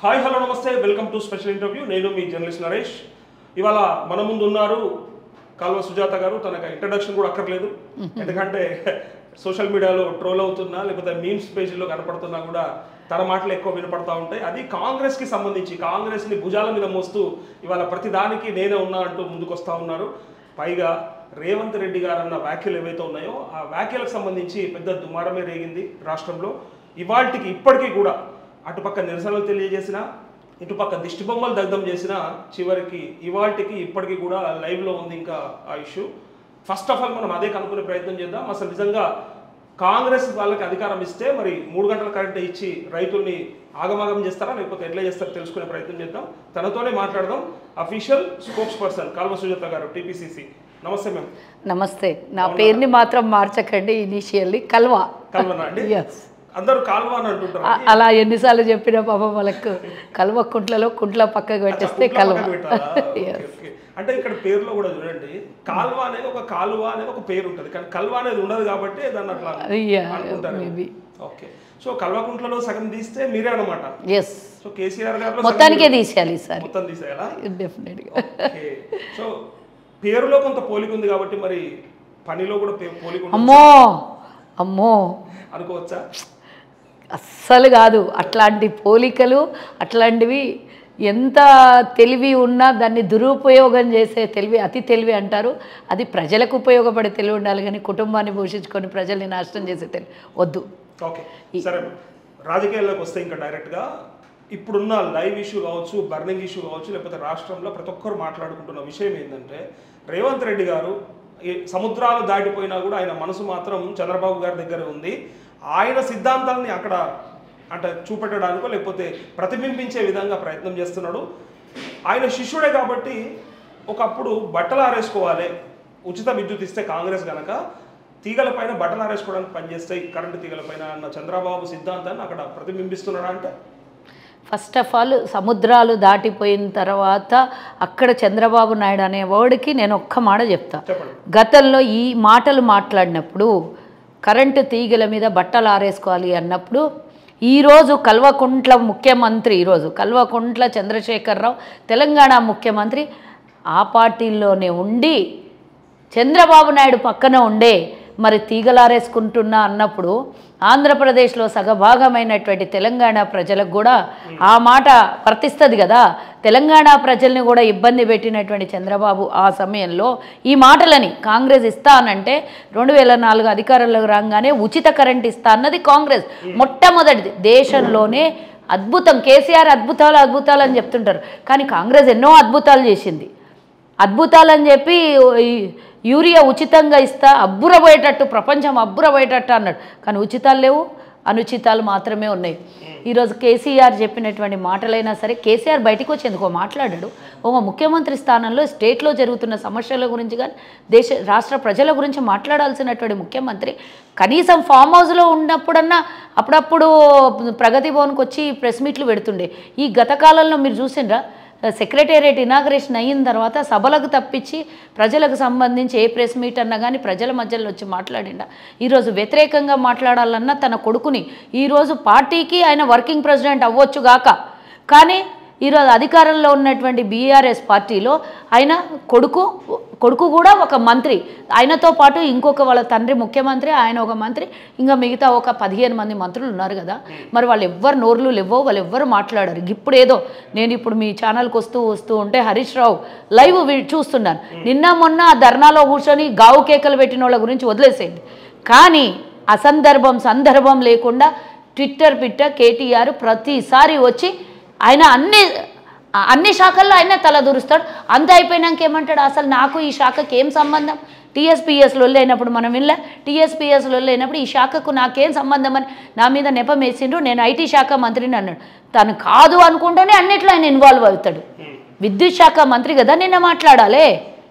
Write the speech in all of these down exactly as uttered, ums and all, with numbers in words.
Hi hello నమస్తే welcome to special interview. నేను మీ జర్నలిస్ట్ నరేష్. ఇవాళ మన ముందు ఉన్నారు కాల్వ సుజాత గారు. తనకు ఇంట్రడక్షన్ కూడా అక్కర్లేదు, ఎందుకంటే సోషల్ మీడియాలో ట్రోల్ అవుతున్నా లేకపోతే మీమ్స్ పేజీలో కనపడుతున్నా కూడా తన మాటలు ఎక్కువ వినపడతా ఉంటాయి. అది కాంగ్రెస్కి సంబంధించి కాంగ్రెస్ని భుజాల మీద మోస్తూ ఇవాళ ప్రతిదానికి నేనే ఉన్నా అంటూ ముందుకు వస్తూ ఉన్నారు. పైగా రేవంత్ రెడ్డి గారు అన్న వ్యాఖ్యలు ఏవైతే ఉన్నాయో ఆ వ్యాఖ్యలకు సంబంధించి పెద్ద దుమారమే రేగింది రాష్ట్రంలో. ఇవాళకి ఇప్పటికీ కూడా అటుపక్క నిరసనలు తెలియజేసిన, ఇటుపక్క దిష్టి బొమ్మలు దగ్ధం చేసిన, చివరికి ఇవాళకి ఇప్పటికీ కూడా లైవ్లో ఉంది ఇంకా ఆ ఇష్యూ. ఫస్ట్ ఆఫ్ ఆల్ మనం అదే కనుక్కునే ప్రయత్నం చేద్దాం. అసలు నిజంగా కాంగ్రెస్ వాళ్ళకి అధికారం ఇస్తే మరి మూడు గంటల కరెంట్ ఇచ్చి రైతుల్ని ఆగమాగం చేస్తారా లేకపోతే ఎట్లా చేస్తారో తెలుసుకునే ప్రయత్నం చేద్దాం. తనతోనే మాట్లాడదాం. Official spokesperson Kalva Sujatha గారు, టీపీసీసీ. నమస్తే మ్యామ్. నమస్తే. నా పేరుని మాత్రం మార్చకండి, ఇనిషియల్లీ కల్వా. కల్వనా అండి? అందరూ కాల్వ అని అంటుంటారు. అలా ఎన్నిసార్లు చెప్పిన పాపం వాళ్ళకు కల్వ కుంట్లలో కుంట్ల పక్కకు పెట్టేస్తే కల్వ. అంటే ఇక్కడ పేరులో కూడా చూడండి, కాల్వ అనేది ఒక కాలువ అనేది ఒక పేరు ఉంటుంది, కానీ కల్వ అనేది ఉండదు కాబట్టి దాన్ని అట్లా అనుకుంటారు. ఓకే, సో కల్వకుంట్లలో సగం తీస్తే మీరే అన్నమాట. ఎస్. సో కేసీఆర్ గారు మొత్తానికే తీసేయాలి సార్, మొత్తం తీసేయాలా? డెఫినెట్గా. సో పేరులో కొంత పోలిక ఉంది కాబట్టి మరి పనిలో కూడా పోలిక అమ్మో అమ్మో అనుకోవచ్చా? అస్సలు కాదు. అట్లాంటి పోలికలు అట్లాంటివి ఎంత తెలివి ఉన్నా దాన్ని దురుపయోగం చేసే తెలివి అతి తెలివి అంటారు. అది ప్రజలకు ఉపయోగపడే తెలివి ఉండాలి, కానీ కుటుంబాన్ని పోషించుకొని ప్రజల్ని నాశనం చేసే తెలివి వద్దు. ఓకే, సరే. రాజకీయాల్లోకి వస్తే ఇంకా డైరెక్ట్గా ఇప్పుడున్న లైవ్ ఇష్యూ కావచ్చు, బర్నింగ్ ఇష్యూ కావచ్చు, లేకపోతే రాష్ట్రంలో ప్రతి ఒక్కరు మాట్లాడుకుంటున్న విషయం ఏంటంటే, రేవంత్ రెడ్డి గారు సముద్రాలు దాటిపోయినా కూడా ఆయన మనసు మాత్రం చంద్రబాబు గారి దగ్గర ఉంది. ఆయన సిద్ధాంతాలని అక్కడ అంటే చూపెట్టడానికో లేకపోతే ప్రతిబింబించే విధంగా ప్రయత్నం చేస్తున్నాడు. ఆయన శిష్యుడే కాబట్టి ఒకప్పుడు బట్టలు ఆరేసుకోవాలి, ఉచిత విద్యుత్ ఇస్తే కాంగ్రెస్ కనుక తీగలపైన బట్టలు ఆరేసుకోవడానికి పనిచేస్తాయి కరెంటు తీగలపైన అన్న చంద్రబాబు సిద్ధాంతాన్ని అక్కడ ప్రతిబింబిస్తున్నాడా అంటే? ఫస్ట్ ఆఫ్ ఆల్ సముద్రాలు దాటిపోయిన తర్వాత అక్కడ చంద్రబాబు నాయుడు అనే వర్డ్కి నేను ఒక్క మాట చెప్తా. గతంలో ఈ మాటలు మాట్లాడినప్పుడు కరెంటు తీగల మీద బట్టలు ఆరేసుకోవాలి అన్నప్పుడు ఈరోజు కల్వకుంట్ల ముఖ్యమంత్రి, ఈరోజు కల్వకుంట్ల చంద్రశేఖరరావు తెలంగాణ ముఖ్యమంత్రి ఆ పార్టీల్లోనే ఉండి చంద్రబాబు నాయుడు పక్కన ఉండే మరి తీగలారేసుకుంటున్నా అన్నప్పుడు ఆంధ్రప్రదేశ్లో సగభాగమైనటువంటి తెలంగాణ ప్రజలకు కూడా ఆ మాట వర్తిస్తుంది కదా. తెలంగాణ ప్రజల్ని కూడా ఇబ్బంది పెట్టినటువంటి చంద్రబాబు ఆ సమయంలో ఈ మాటలని కాంగ్రెస్ ఇస్తా అనంటే రెండు వేల నాలుగు అధికారంలోకి రాగానే ఉచిత కరెంట్ ఇస్తా అన్నది కాంగ్రెస్ మొట్టమొదటిది దేశంలోనే. అద్భుతం, కేసీఆర్ అద్భుతాలు అద్భుతాలు అని చెప్తుంటారు, కానీ కాంగ్రెస్ ఎన్నో అద్భుతాలు చేసింది. అద్భుతాలని చెప్పి యూరియా ఉచితంగా ఇస్తా అబ్బురపోయేటట్టు, ప్రపంచం అబ్బురపోయేటట్టు అన్నాడు, కానీ ఉచితాలు లేవు, అనుచితాలు మాత్రమే ఉన్నాయి. ఈరోజు కేసీఆర్ చెప్పినటువంటి మాటలైనా సరే కేసీఆర్ బయటకు వచ్చి ఎందుకో మాట్లాడాడు. ఒక ముఖ్యమంత్రి స్థానంలో స్టేట్లో జరుగుతున్న సమస్యల గురించి కానీ దేశ రాష్ట్ర ప్రజల గురించి మాట్లాడాల్సినటువంటి ముఖ్యమంత్రి కనీసం ఫామ్ హౌస్లో ఉన్నప్పుడన్నా అప్పుడప్పుడు ప్రగతి భవన్కి వచ్చి ప్రెస్ మీట్లు పెడుతుండే. ఈ గత కాలంలో మీరు చూసిండ్రా, సెక్రటేరియట్ ఇనాగరేషన్ అయిన తర్వాత సభలకు తప్పించి ప్రజలకు సంబంధించి ఏ ప్రెస్ మీట్ అన్నా కానీ ప్రజల మధ్యలో వచ్చి మాట్లాడిండా. ఈరోజు వ్యతిరేకంగా మాట్లాడాలన్నా తన కొడుకుని, ఈరోజు పార్టీకి ఆయన వర్కింగ్ ప్రెసిడెంట్ అవ్వచ్చుగాక, కానీ ఈరోజు అధికారంలో ఉన్నటువంటి బీఆర్ఎస్ పార్టీలో ఆయన కొడుకు కొడుకు కూడా ఒక మంత్రి, ఆయనతో పాటు ఇంకొక వాళ్ళ తండ్రి ముఖ్యమంత్రి, ఆయన ఒక మంత్రి, ఇంకా మిగతా ఒక పదిహేను మంది మంత్రులు ఉన్నారు కదా. మరి వాళ్ళు ఎవ్వరు నోర్లు లేవో, వాళ్ళు ఎవ్వరు మాట్లాడారు. ఇప్పుడు ఏదో నేను ఇప్పుడు మీ ఛానల్కి వస్తూ వస్తూ ఉంటే హరీష్ రావు లైవ్ చూస్తున్నాను. నిన్న మొన్న ధర్నాలో కూర్చొని గావు కేకలు పెట్టిన వాళ్ళ గురించి వదిలేసేయండి, కానీ అసందర్భం సందర్భం లేకుండా ట్విట్టర్ పిట్ట కేటీఆర్ ప్రతిసారి వచ్చి ఆయన అన్ని అన్ని శాఖల్లో ఆయన తలదూరుస్తాడు. అంత అయిపోయినాక ఏమంటాడు, అసలు నాకు ఈ శాఖకి ఏం సంబంధం? టీఎస్పీఎస్లో అయినప్పుడు మనం వినలే, టీఎస్పీఎస్లో అయినప్పుడు ఈ శాఖకు నాకేం సంబంధం అని నా మీద నెపం వేసిండ్రు, నేను ఐటీ శాఖ మంత్రిని అన్నాడు. తను కాదు అనుకుంటేనే అన్నిట్లో ఆయన ఇన్వాల్వ్ అవుతాడు. విద్యుత్ శాఖ మంత్రి కదా నిన్న మాట్లాడాలి.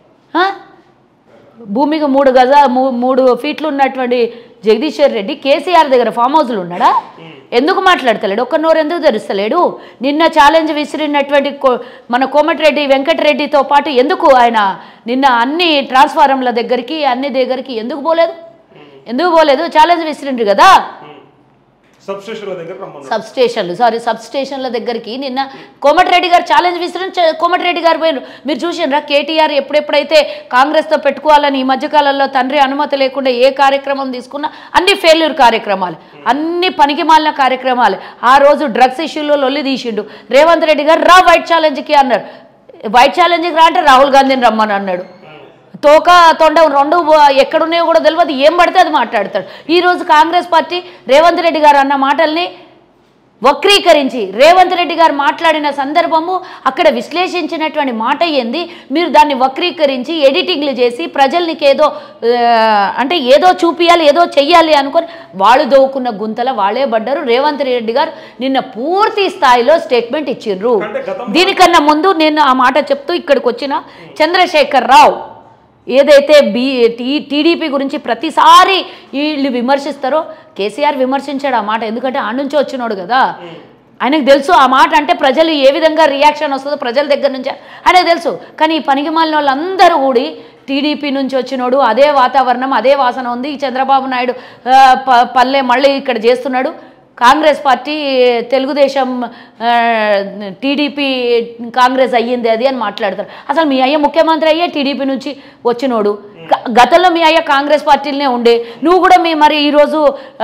భూమికి మూడు గజ మూడు ఫీట్లు ఉన్నటువంటి జగదీశ్వర్ రెడ్డి కేసీఆర్ దగ్గర ఫామ్ హౌస్లు ఉన్నాడా? ఎందుకు మాట్లాడతలేడు? ఒక్క నోరు ఎందుకు తెరుస్తలేడు? నిన్న ఛాలెంజ్ విసిరినటువంటి మన కోమటిరెడ్డి వెంకటరెడ్డితో పాటు ఎందుకు ఆయన నిన్న అన్ని ట్రాన్స్ఫారంల దగ్గరికి అన్ని దగ్గరికి ఎందుకు పోలేదు? ఎందుకు పోలేదు? ఛాలెంజ్ విసిరిండ్రు కదా. సబ్ స్టేషన్ల దగ్గర రమ్మన్నారు. సబ్ స్టేషన్లు సారీ సబ్ స్టేషన్ల దగ్గరికి నిన్న కోమటిరెడ్డి గారు ఛాలెంజ్ విసిరిన కోమటిరెడ్డి గారు పోయినారు. మీరు చూసినరా కేటీఆర్ ఎప్పుడెప్పుడైతే కాంగ్రెస్తో పెట్టుకోవాలని ఈ మధ్యకాలంలో తండ్రి అనుమతి లేకుండా ఏ కార్యక్రమం తీసుకున్నా అన్ని ఫెయిల్యూర్ కార్యక్రమాలు, అన్ని పనికి మాలిన కార్యక్రమాలు. ఆ రోజు డ్రగ్స్ ఇష్యూలో లొల్లి తీసిండు. రేవంత్ రెడ్డి గారు రా వైట్ ఛాలెంజ్కి అన్నారు. వైట్ ఛాలెంజ్కి రా అంటే రాహుల్ గాంధీని రమ్మని అన్నాడు. తోక తొండ రెండు ఎక్కడున్నాయో కూడా తెలియదు, ఏం పడితే అది మాట్లాడతాడు. ఈరోజు కాంగ్రెస్ పార్టీ రేవంత్ రెడ్డి గారు అన్న మాటల్ని వక్రీకరించి రేవంత్ రెడ్డి గారు మాట్లాడిన సందర్భము అక్కడ విశ్లేషించినటువంటి మాట ఏంది, మీరు దాన్ని వక్రీకరించి ఎడిటింగ్లు చేసి ప్రజల్నికి ఏదో అంటే ఏదో చూపియాలి ఏదో చెయ్యాలి అనుకొని వాళ్ళు దోవుకున్న గుంతల వాళ్ళే పడ్డారు. రేవంత్ రెడ్డి గారు నిన్న పూర్తి స్థాయిలో స్టేట్మెంట్ ఇచ్చిండ్రు. దీనికన్నా ముందు నేను ఆ మాట చెప్తూ ఇక్కడికి వచ్చిన చంద్రశేఖర్ రావు ఏదైతే బీ టీ టీడీపీ గురించి ప్రతిసారి వీళ్ళు విమర్శిస్తారో కేసీఆర్ విమర్శించాడు ఆ మాట. ఎందుకంటే ఆ నుంచి వచ్చినాడు కదా, ఆయనకు తెలుసు ఆ మాట అంటే ప్రజలు ఏ విధంగా రియాక్షన్ వస్తుందో ప్రజల దగ్గర నుంచి ఆయనకు తెలుసు. కానీ ఈ పనికి మాలిన వాళ్ళందరూ కూడా టీడీపీ నుంచి వచ్చినోడు, అదే వాతావరణం అదే వాసన ఉంది, ఈ చంద్రబాబు నాయుడు పల్లె మళ్ళీ ఇక్కడ చేస్తున్నాడు, కాంగ్రెస్ పార్టీ తెలుగుదేశం టీడీపీ కాంగ్రెస్ అయ్యింది అది అని మాట్లాడతారు. అసలు మీ అయ్య ముఖ్యమంత్రి అయ్యే టీడీపీ నుంచి వచ్చినోడు, గతంలో మీ అయ్య కాంగ్రెస్ పార్టీలనే ఉండే, నువ్వు కూడా మీ మరి ఈరోజు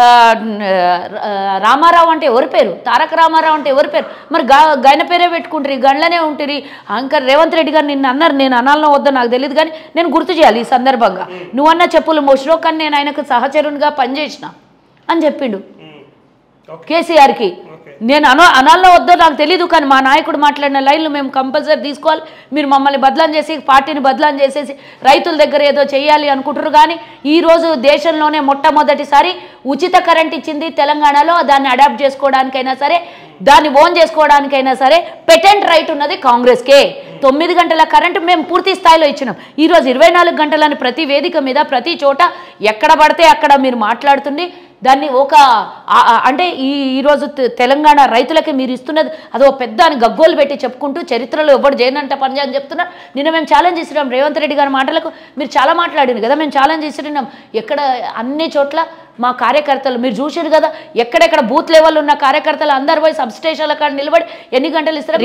రామారావు అంటే ఎవరి పేరు, తారక రామారావు అంటే ఎవరి పేరు, మరి గా గైన పేరే పెట్టుకుంటారు, గండ్లనే ఉంటుంది. అంకర్ రేవంత్ రెడ్డి గారు నిన్ను అన్నారు, నేను అనాలనో వద్దో నాకు తెలియదు కానీ నేను గుర్తు చేయాలి ఈ సందర్భంగా, నువ్వన్న చెప్పులు మోసరో కానీ నేను ఆయనకు సహచరునిగా పనిచేసిన అని చెప్పిండు కేసీఆర్కి. నేను అన అనాల్లో వద్దో నాకు తెలీదు కానీ మా నాయకుడు మాట్లాడిన లైన్లు మేము కంపల్సరీ తీసుకోవాలి, మీరు మమ్మల్ని బదలాం చేసి పార్టీని బదలాం చేసేసి రైతుల దగ్గర ఏదో చేయాలి అనుకుంటారు. కానీ ఈరోజు దేశంలోనే మొట్టమొదటిసారి ఉచిత కరెంట్ ఇచ్చింది తెలంగాణలో, దాన్ని అడాప్ట్ చేసుకోవడానికైనా సరే దాన్ని ఓన్ చేసుకోవడానికైనా సరే పెటెంట్ రైట్ ఉన్నది కాంగ్రెస్కే. తొమ్మిది గంటల కరెంటు మేము పూర్తి స్థాయిలో ఇచ్చినాం. ఈరోజు ఇరవై నాలుగు గంటలని ప్రతి వేదిక మీద ప్రతి చోట ఎక్కడ పడితే అక్కడ మీరు మాట్లాడుతుంది దాన్ని ఒక అంటే ఈ ఈరోజు తెలంగాణ రైతులకి మీరు ఇస్తున్నది అదో పెద్ద అని గగ్గోలు పెట్టి చెప్పుకుంటూ చరిత్రలో ఎవరు చేయనంట పని అని చెప్తున్నారు. నిన్న మేము ఛాలెంజ్ ఇస్తున్నాం రేవంత్ రెడ్డి గారి మాటలకు, మీరు చాలా మాట్లాడింది కదా, మేము ఛాలెంజ్ ఇస్తున్నాం. ఎక్కడ అన్ని చోట్ల మా కార్యకర్తలు మీరు చూసారు కదా, ఎక్కడెక్కడ బూత్ లెవెల్ ఉన్న కార్యకర్తలు అందరు పోయి సబ్ స్టేషన్ల కాడ నిలబడి ఎన్ని గంటలు ఇస్తారు,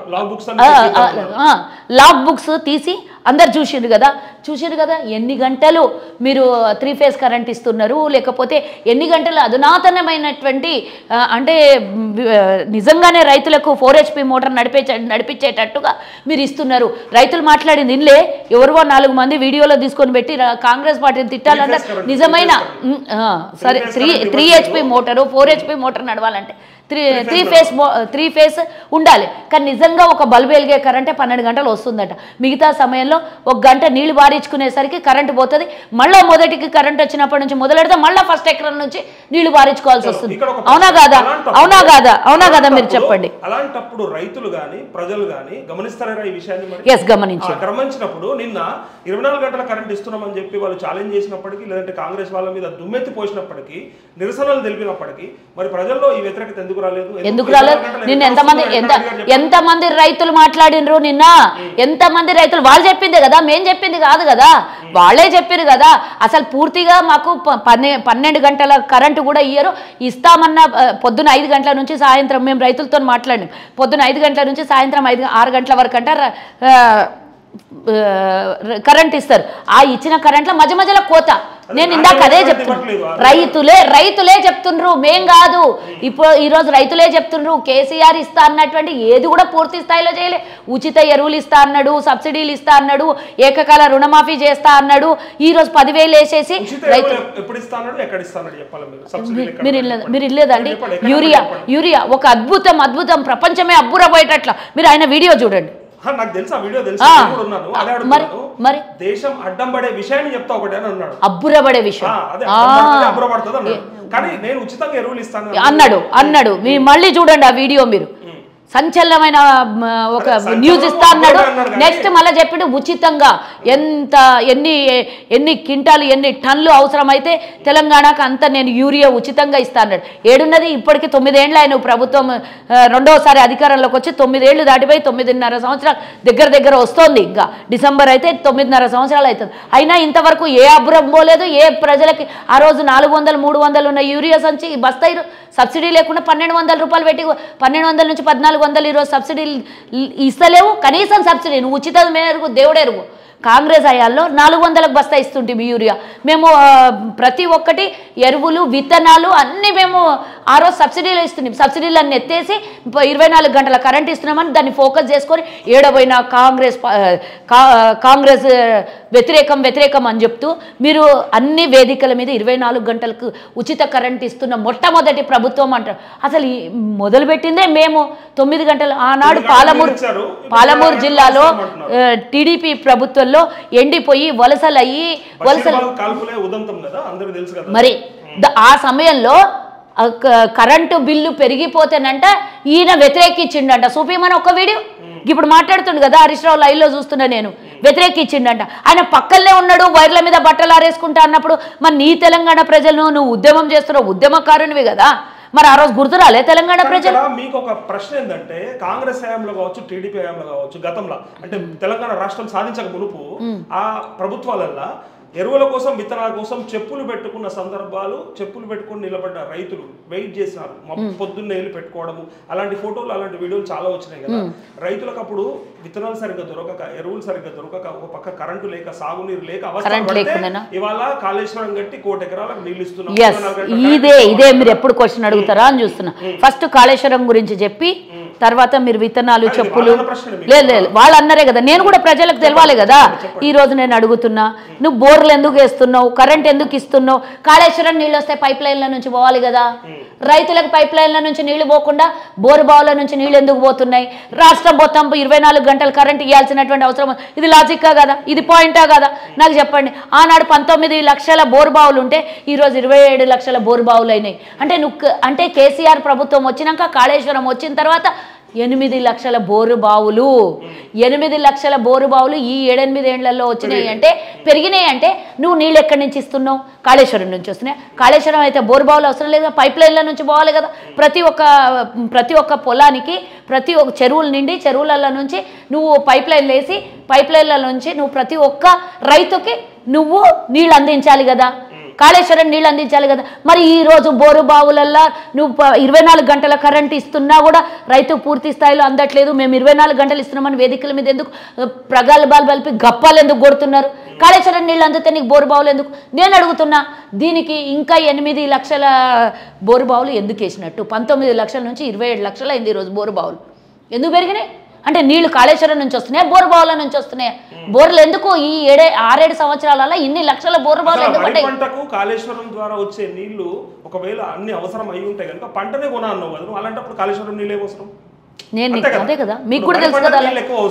లాగ్ బుక్స్ తీసి అందరు చూసిరు కదా చూసిరు కదా ఎన్ని గంటలు మీరు త్రీ ఫేజ్ కరెంట్ ఇస్తున్నారు, లేకపోతే ఎన్ని గంటలు అధునాతనమైనటువంటి అంటే నిజంగానే రైతులకు ఫోర్ హెచ్పి మోటార్ నడిపే నడిపించేటట్టుగా మీరు ఇస్తున్నారు. రైతులు మాట్లాడింది ఇన్లే ఎవరివో నాలుగు మంది వీడియోలో తీసుకొని పెట్టి కాంగ్రెస్ పార్టీని తిట్టాలన్నారు. నిజమైన సరే three three HP motor four HP motor నడవాలంటే three three phase three phase ఉండాలి. కానీ నిజంగా ఒక బల్బు వెలిగే కరెంటే పన్నెండు గంటలు వస్తుందట. మిగతా సమయంలో ఒక గంట నీళ్లు బారించుకునేసరికి కరెంటు పోతుంది. మళ్ళీ మొదటికి కరెంట్ వచ్చినప్పటి నుంచి మొదలెడితే మళ్ళీ ఫస్ట్ ఎకరం నుంచి నీళ్లు బారించుకోవాల్సి వస్తుంది. అవునా కాదా అవునా కాదా అవునా కాదా మీరు చెప్పండి. అలాంటప్పుడు రైతులు గాని ప్రజలు గాని గమనిస్తారా ఈ విషయాన్ని? ఎస్ గమనించారు. గమనించినప్పుడు నిన్న ఇరవై నాలుగు గంటల కరెంట్ ఇస్తున్నామని చెప్పి వాళ్ళు ఛాలెంజ్ చేసినప్పటికీ లేదంటే కాంగ్రెస్ వాళ్ళ మీద దుమ్మెత్తి పోసినప్పటికీ నిరసనలు తెలిపినప్పటికీ మరి ప్రజల్లో ఈ వ్యతిరేకత ఎందుకు రాలేదు? ఎందుకు రాలేదు? నిన్న ఎంతమంది ఎంత ఎంతమంది రైతులు మాట్లాడినరు నిన్న, ఎంతమంది రైతులు వాళ్ళు చెప్పిందే కదా, మేం చెప్పింది కాదు కదా, వాళ్ళే చెప్పారు కదా. అసలు పూర్తిగా మాకు పన్నె పన్నెండు గంటల కరెంటు కూడా ఇయ్యరు, ఇస్తామన్న పొద్దున ఐదు గంటల నుంచి సాయంత్రం మేము రైతులతో మాట్లాడినాం. పొద్దున ఐదు గంటల నుంచి సాయంత్రం ఐదు ఆరు గంటల వరకు అంట కరెంట్ ఇస్తారు. ఆ ఇచ్చిన కరెంట్లో మధ్య మధ్యలో కోత. నేను ఇందాక అదే చెప్తున్నాను, రైతులే రైతులే చెప్తుండ్రు, మేం కాదు. ఇప్పుడు ఈరోజు రైతులే చెప్తుండ్రు కేసీఆర్ ఇస్తా అన్నటువంటి ఏది కూడా పూర్తి స్థాయిలో చేయలే. ఉచిత ఎరువులు ఇస్తా అన్నాడు, సబ్సిడీలు ఇస్తా అన్నాడు, ఏకకాల రుణమాఫీ చేస్తా అన్నాడు. ఈ రోజు పదివేలు వేసేసి మీరు మీరు ఇల్లేదండి. యూరియా యూరియా ఒక అద్భుతం అద్భుతం ప్రపంచమే అబ్బురపోయేటట్ల మీరు ఆయన వీడియో చూడండి. నాకు తెలుసు ఆ వీడియో తెలుసు, మరి దేశం అడ్డం పడే విషయాన్ని చెప్తా ఒకటి అని అన్నాడు, అబ్బురపడే విషయం అబ్బురపడుతుంది అన్నాడు. కానీ నేను ఉచితంగా ఎరువులు ఇస్తాను అన్నాడు అన్నాడు మీ మళ్ళీ చూడండి ఆ వీడియో మీరు. సంచలనమైన ఒక న్యూస్ ఇస్తా అన్నాడు. నెక్స్ట్ మళ్ళీ చెప్పిండు ఉచితంగా ఎంత ఎన్ని ఎన్ని క్వింటాలు ఎన్ని టన్నులు అవసరమైతే తెలంగాణకు అంత నేను యూరియా ఉచితంగా ఇస్తా అన్నాడు. ఏడున్నది ఇప్పటికి తొమ్మిదేళ్ళు ఆయన ప్రభుత్వం రెండోసారి అధికారంలోకి వచ్చి తొమ్మిదేళ్ళు దాటిపోయి తొమ్మిదిన్నర సంవత్సరాలు దగ్గర దగ్గర వస్తోంది. ఇంకా డిసెంబర్ అయితే తొమ్మిదిన్నర సంవత్సరాలు అవుతుంది. అయినా ఇంతవరకు ఏ అబ్బురం పోలేదు. ఏ ప్రజలకి ఆ రోజు నాలుగు వందలు మూడు వందలు ఉన్న యూరియా సంచి బస్తాయి సబ్సిడీ లేకుండా పన్నెండు వందల రూపాయలు పెట్టి పన్నెండు వందల నుంచి పద్నాలుగు వందలు ఈరోజు సబ్సిడీ ఇస్తలేవు. కనీసం సబ్సిడీ నువ్వు ఉచిత మేరకు దేవుడెరుగు. కాంగ్రెస్ హయాంలో నాలుగు వందలకు బస్తా ఇస్తుంటే మీ యూరియా మేము ప్రతి ఒక్కటి ఎరువులు విత్తనాలు అన్నీ మేము ఆ రోజు సబ్సిడీలో ఇస్తున్నాం. సబ్సిడీలన్నీ ఎత్తేసి ఇరవై నాలుగు గంటల కరెంట్ ఇస్తున్నామని దాన్ని ఫోకస్ చేసుకొని ఏడబోయిన కాంగ్రెస్ కాంగ్రెస్ వ్యతిరేకం వ్యతిరేకం అని చెప్తూ మీరు అన్ని వేదికల మీద ఇరవై నాలుగు గంటలకు ఉచిత కరెంట్ ఇస్తున్న మొట్టమొదటి ప్రభుత్వం అంటారు. అసలు మొదలుపెట్టిందే మేము తొమ్మిది గంటలు ఆనాడు పాలమూరు పాలమూరు జిల్లాలో టీడీపీ ప్రభుత్వంలో ఎండిపోయి వలసలు అయ్యి వలసలు మరి ఆ సమయంలో కరెంటు బిల్లు పెరిగిపోతేనంట ఈయన వ్యతిరేకించిండంట. చూపిమని ఒక వీడియో ఇప్పుడు మాట్లాడుతుండు కదా హరీష్ రావు లైవ్లో చూస్తున్నా నేను. వ్యతిరేకించిండంట. ఆయన పక్కనే ఉన్నాడు వైర్ల మీద బట్టలు ఆరేసుకుంటా అన్నప్పుడు మరి నీ తెలంగాణ ప్రజలను నువ్వు ఉద్యమం చేస్తున్నావు, ఉద్యమకారునివి కదా, మరి ఆ రోజు గుర్తురాలే తెలంగాణ ప్రజలు? మీకు ఒక ప్రశ్న ఏంటంటే కాంగ్రెస్ హయాంలో కావచ్చు టీడీపీ హయాంలో కావచ్చు గతంలో అంటే తెలంగాణ రాష్ట్రం సాధించక మునుపు ఆ ప్రభుత్వాలల్లో ఎరువుల కోసం విత్తనాల కోసం చెప్పులు పెట్టుకున్న సందర్భాలు, చెప్పులు పెట్టుకుని నిలబడ్డ రైతులు వెయిట్ చేసినారు పొద్దున్నే వెళ్ళి పెట్టుకోవడము, అలాంటి ఫోటోలు అలాంటి వీడియోలు చాలా వచ్చినాయి కదా. రైతులకు అప్పుడు విత్తనాలు సరిగ్గా దొరకక ఎరువులు సరిగ్గా దొరకక ఒక పక్క కరెంటు లేక సాగునీరు లేక అవసరం ఇవాళ కాళేశ్వరం కట్టి కోటి ఎకరాలకు నీళ్ళు ఇస్తున్నాం. ఇదే ఇదే మీరు ఎప్పుడు క్వశ్చన్ అడుగుతారా అని చూస్తున్నా. ఫస్ట్ కాళేశ్వరం గురించి చెప్పి తర్వాత మీరు విత్తనాలు చెప్పులు లేదు లేదు వాళ్ళు అన్నారే కదా, నేను కూడా ప్రజలకు తెలవాలి కదా. ఈ రోజు నేను అడుగుతున్నా, నువ్వు బోర్లు ఎందుకు వేస్తున్నావు, కరెంట్ ఎందుకు ఇస్తున్నావు? కాళేశ్వరం నీళ్ళు వస్తే పైప్ లైన్ల నుంచి పోవాలి కదా. రైతులకు పైప్ లైన్ల నుంచి నీళ్లు పోకుండా బోరు బావుల నుంచి నీళ్ళు ఎందుకు పోతున్నాయి? రాష్ట్రం మొత్తం ఇరవై నాలుగు గంటలు కరెంట్ ఇవ్వాల్సినటువంటి అవసరం ఇది లాజిక్కా కదా, ఇది పాయింటా కదా? నాకు చెప్పండి. ఆనాడు పంతొమ్మిది లక్షల బోరు బావులు ఉంటే ఈరోజు ఇరవై ఏడు లక్షల బోరు బావులు అయినాయి. అంటే నువ్వు అంటే కేసీఆర్ ప్రభుత్వం వచ్చినాక కాళేశ్వరం వచ్చిన తర్వాత ఎనిమిది లక్షల బోరు బావులు ఎనిమిది లక్షల బోరు బావులు ఈ ఏడెనిమిది ఏళ్లలో వచ్చినాయి అంటే పెరిగినాయి. అంటే నువ్వు నీళ్ళు ఎక్కడి నుంచి ఇస్తున్నావు? కాళేశ్వరం నుంచి వస్తున్నాయి. కాళేశ్వరం అయితే బోరు బావులు అవసరం లేదు, పైప్ లైన్ల నుంచి పోవాలి కదా. ప్రతి ఒక్క ప్రతి ఒక్క పొలానికి ప్రతి ఒక్క చెరువుల నిండి చెరువుల నుంచి నువ్వు పైప్ లైన్లు వేసి పైప్ లైన్ల నుంచి నువ్వు ప్రతి ఒక్క రైతుకి నువ్వు నీళ్ళు అందించాలి కదా, కాళేశ్వరం నీళ్ళు అందించాలి కదా. మరి ఈరోజు బోరు బావులల్లో నువ్వు ఇరవై నాలుగు గంటల కరెంట్ ఇస్తున్నా కూడా రైతు పూర్తి స్థాయిలో అందట్లేదు. మేము ఇరవై నాలుగు గంటలు ఇస్తున్నామని వేదికల మీద ఎందుకు ప్రగల్భాలు బలిపి గప్పాలు ఎందుకు కొడుతున్నారు? కాళేశ్వరం నీళ్ళు అందితే నీకు బోరు బావులు ఎందుకు? నేను అడుగుతున్నా. దీనికి ఇంకా ఎనిమిది లక్షల బోరు బావులు ఎందుకు వేసినట్టు? పంతొమ్మిది లక్షల నుంచి ఇరవై ఏడు లక్షలు అయింది ఈరోజు బోరు బావులు. ఎందుకు పెరిగినాయి? అంటే నీళ్లు కాళేశ్వరం నుంచి వస్తున్నాయి, బోరు బావుల నుంచి వస్తున్నాయి. బోర్లు ఎందుకు ఈ ఏడే ఆరేడు సంవత్సరాల ఇన్ని లక్షల బోరు బావులు ఎందుకు పడ్డాయి? పంటకు కాళేశ్వరం ద్వారా వచ్చే నీళ్లు ఒకవేళ అన్ని అవసరం అయి ఉంటాయి కనుక పంటనే కొనా అన్నావు కదా, అలాంటప్పుడు కాళేశ్వరం నీళ్ళు ఏమవసరం? నేను అదే కదా మీకు కూడా తెలుసు కదా.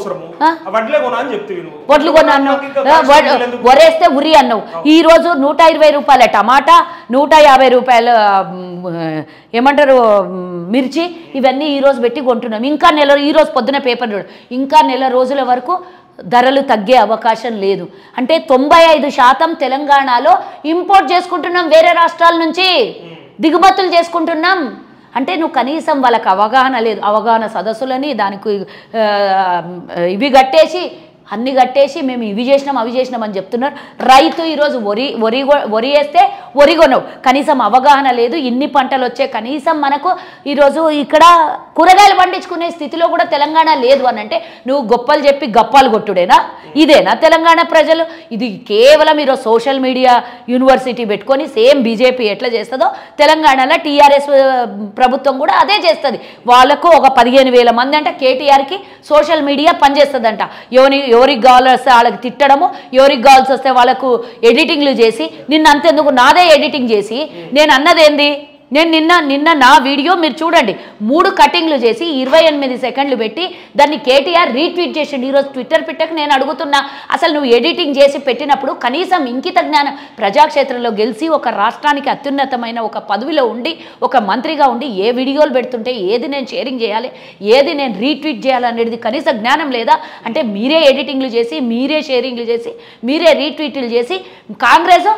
వడ్లు కొన్నాను, వరేస్తే ఉరి అన్నావు. ఈ రోజు నూట ఇరవై రూపాయల టమాటా, నూట యాభై రూపాయల ఏమంటారు మిర్చి, ఇవన్నీ ఈ రోజు పెట్టి కొంటున్నాం. ఇంకా నెల ఈ రోజు పొద్దున పేపర్ చూడు, ఇంకా నెల రోజుల వరకు ధరలు తగ్గే అవకాశం లేదు. అంటే తొంభై ఐదు శాతం తెలంగాణలో ఇంపోర్ట్ చేసుకుంటున్నాం, వేరే రాష్ట్రాల నుంచి దిగుమతులు చేసుకుంటున్నాం. అంటే నువ్వు కనీసం వాళ్ళకి అవగాహన లేదు. అవగాహన సదస్సులని దానికి ఇవి కట్టేసి అన్ని కట్టేసి మేము ఇవి చేసినాం అవి చేసినాం అని చెప్తున్నారు. రైతు ఈరోజు వరి వరి వరి వేస్తే వరి కొనవు, కనీసం అవగాహన లేదు. ఇన్ని పంటలు వచ్చే కనీసం మనకు ఈరోజు ఇక్కడ కూరగాయలు పండించుకునే స్థితిలో కూడా తెలంగాణ లేదు అని అంటే నువ్వు గొప్పలు చెప్పి గప్పాలు కొట్టుడేనా? ఇదేనా తెలంగాణ ప్రజలు? ఇది కేవలం ఈరోజు సోషల్ మీడియా యూనివర్సిటీ పెట్టుకొని సేమ్ బీజేపీ ఎట్లా చేస్తుందో తెలంగాణలో టీఆర్ఎస్ ప్రభుత్వం కూడా అదే చేస్తుంది. వాళ్ళకు ఒక పదిహేను వేల మంది అంట కేటీఆర్కి సోషల్ మీడియా పనిచేస్తుందంట. ఎవరి ఎవరికి కావాల్సి వస్తే వాళ్ళకి తిట్టడము, ఎవరికి కావాల్సి వస్తే వాళ్ళకు ఎడిటింగ్లు చేసి, నిన్న అంతెందుకు నాదే ఎడిటింగ్ చేసి నేను అన్నదేంది, నేను నిన్న నిన్న నా వీడియో మీరు చూడండి, మూడు కటింగ్లు చేసి ఇరవై ఎనిమిది సెకండ్లు పెట్టి దాన్ని కేటీఆర్ రీట్వీట్ చేసిండు. ఈరోజు ట్విట్టర్ పిట్టకు నేను అడుగుతున్నా, అసలు నువ్వు ఎడిటింగ్ చేసి పెట్టినప్పుడు కనీసం ఇంకిత జ్ఞానం, ప్రజాక్షేత్రంలో గెలిచి ఒక రాష్ట్రానికి అత్యున్నతమైన ఒక పదవిలో ఉండి ఒక మంత్రిగా ఉండి ఏ వీడియోలు పెడుతుంటే ఏది నేను షేరింగ్ చేయాలి, ఏది నేను రీట్వీట్ చేయాలనేది కనీస జ్ఞానం లేదా? అంటే మీరే ఎడిటింగ్లు చేసి మీరే షేరింగ్లు చేసి మీరే రీట్వీట్లు చేసి కాంగ్రెస్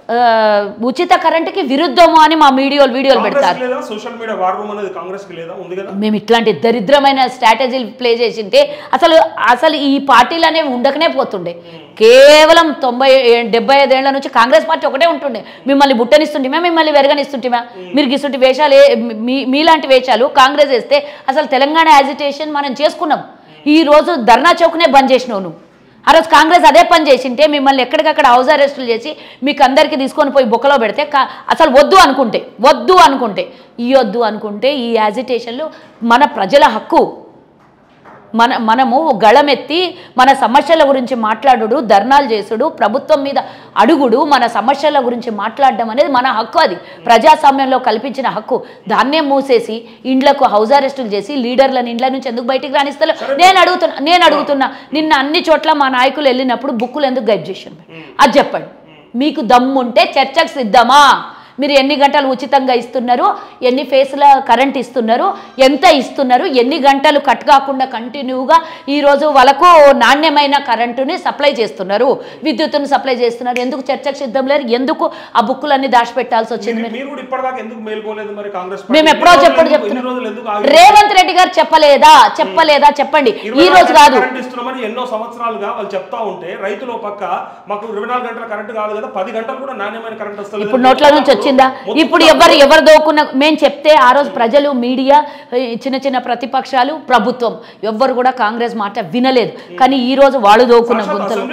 ఉచిత కరెంటుకి విరుద్ధము అని మా వీడియోలు వీడియోలు పెడతారు. సోషల్ మీడియా వార్ రూమ్ అనేది కాంగ్రెస్కి లేదా? ఉంది కదా. మేము ఇట్లాంటి దరిద్రమైన స్ట్రాటజీలు ప్లే చేసింటే అసలు అసలు ఈ పార్టీలు అనేవి ఉండకనే పోతుండే. కేవలం తొంభై డెబ్బై ఐదేళ్ల నుంచి కాంగ్రెస్ పార్టీ ఒకటే ఉంటుండే. మిమ్మల్ని బుట్టనిస్తుంటేమా, మిమ్మల్ని వెరగనిస్తుంటేమా, మీరు గిస్తుంటి వేషాలు మీ మీలాంటి వేషాలు కాంగ్రెస్ వేస్తే అసలు తెలంగాణ యాజిటేషన్ మనం చేసుకున్నాం. ఈ రోజు ధర్నా చౌక్నే బంద్ చేసినావు నువ్వు. ఆ రోజు కాంగ్రెస్ అదే పని చేసింటే మిమ్మల్ని ఎక్కడికక్కడ హౌస్ అరెస్టులు చేసి మీకు అందరికీ తీసుకొని పోయి బొక్కలో పెడితే అసలు వద్దు అనుకుంటే వద్దు అనుకుంటే ఈ వద్దు అనుకుంటే ఈ యాజిటేషన్లు మన ప్రజల హక్కు. మన మనము గళమెత్తి మన సమస్యల గురించి మాట్లాడుడు, ధర్నాలు చేసుడు, ప్రభుత్వం మీద అడుగుడు, మన సమస్యల గురించి మాట్లాడడం అనేది మన హక్కు. అది ప్రజాస్వామ్యంలో కల్పించిన హక్కు. దాన్నే మూసేసి ఇండ్లకు హౌస్ అరెస్టులు చేసి లీడర్లను ఇండ్ల నుంచి ఎందుకు బయటికి రాణిస్తారు? నేను అడుగుతున్నా నేను అడుగుతున్నా నిన్న అన్ని చోట్ల మా నాయకులు వెళ్ళినప్పుడు బుక్కులు ఎందుకు గైడ్ చేశాను? అది చెప్పండి. మీకు దమ్ముంటే చర్చకు సిద్ధమా? మీరు ఎన్ని గంటలు ఉచితంగా ఇస్తున్నారు, ఎన్ని ఫేస్ల కరెంట్ ఇస్తున్నారు, ఎంత ఇస్తున్నారు, ఎన్ని గంటలు కట్ కాకుండా కంటిన్యూగా ఈరోజు వాళ్ళకు నాణ్యమైన కరెంటుని సప్లై చేస్తున్నారు, విద్యుత్తును సప్లై చేస్తున్నారు. ఎందుకు చర్చకు సిద్ధం లేరు? ఎందుకు ఆ బుక్కులన్నీ దాచిపెట్టాల్సి వచ్చింది? మేము ఎప్పుడో చెప్పడు చెప్తున్నాం. రేవంత్ రెడ్డి గారు చెప్పలేదా? చెప్పలేదా? చెప్పండి. ఈ రోజు కాదు, ఎన్నో సంవత్సరాలుగా వాళ్ళు చెప్తా ఉంటే రైతులు పక్క మాకు ఇరవై నాలుగు గంటల కరెంట్ కాదు కదా, పది గంటలు కూడా నాణ్యమైన కరెంట్ వస్తుంది. ఇప్పుడు నోట్ల నుంచి వచ్చిందా? ఇప్పుడు ఎవరు ఎవరు దోకున్న మేము చెప్తే ఆ రోజు ప్రజలు, మీడియా, చిన్న చిన్న ప్రతిపక్షాలు, ప్రభుత్వం ఎవ్వరు కూడా కాంగ్రెస్ మాట వినలేదు. కానీ ఈ రోజు వాళ్ళు దోకున్న గుంతలు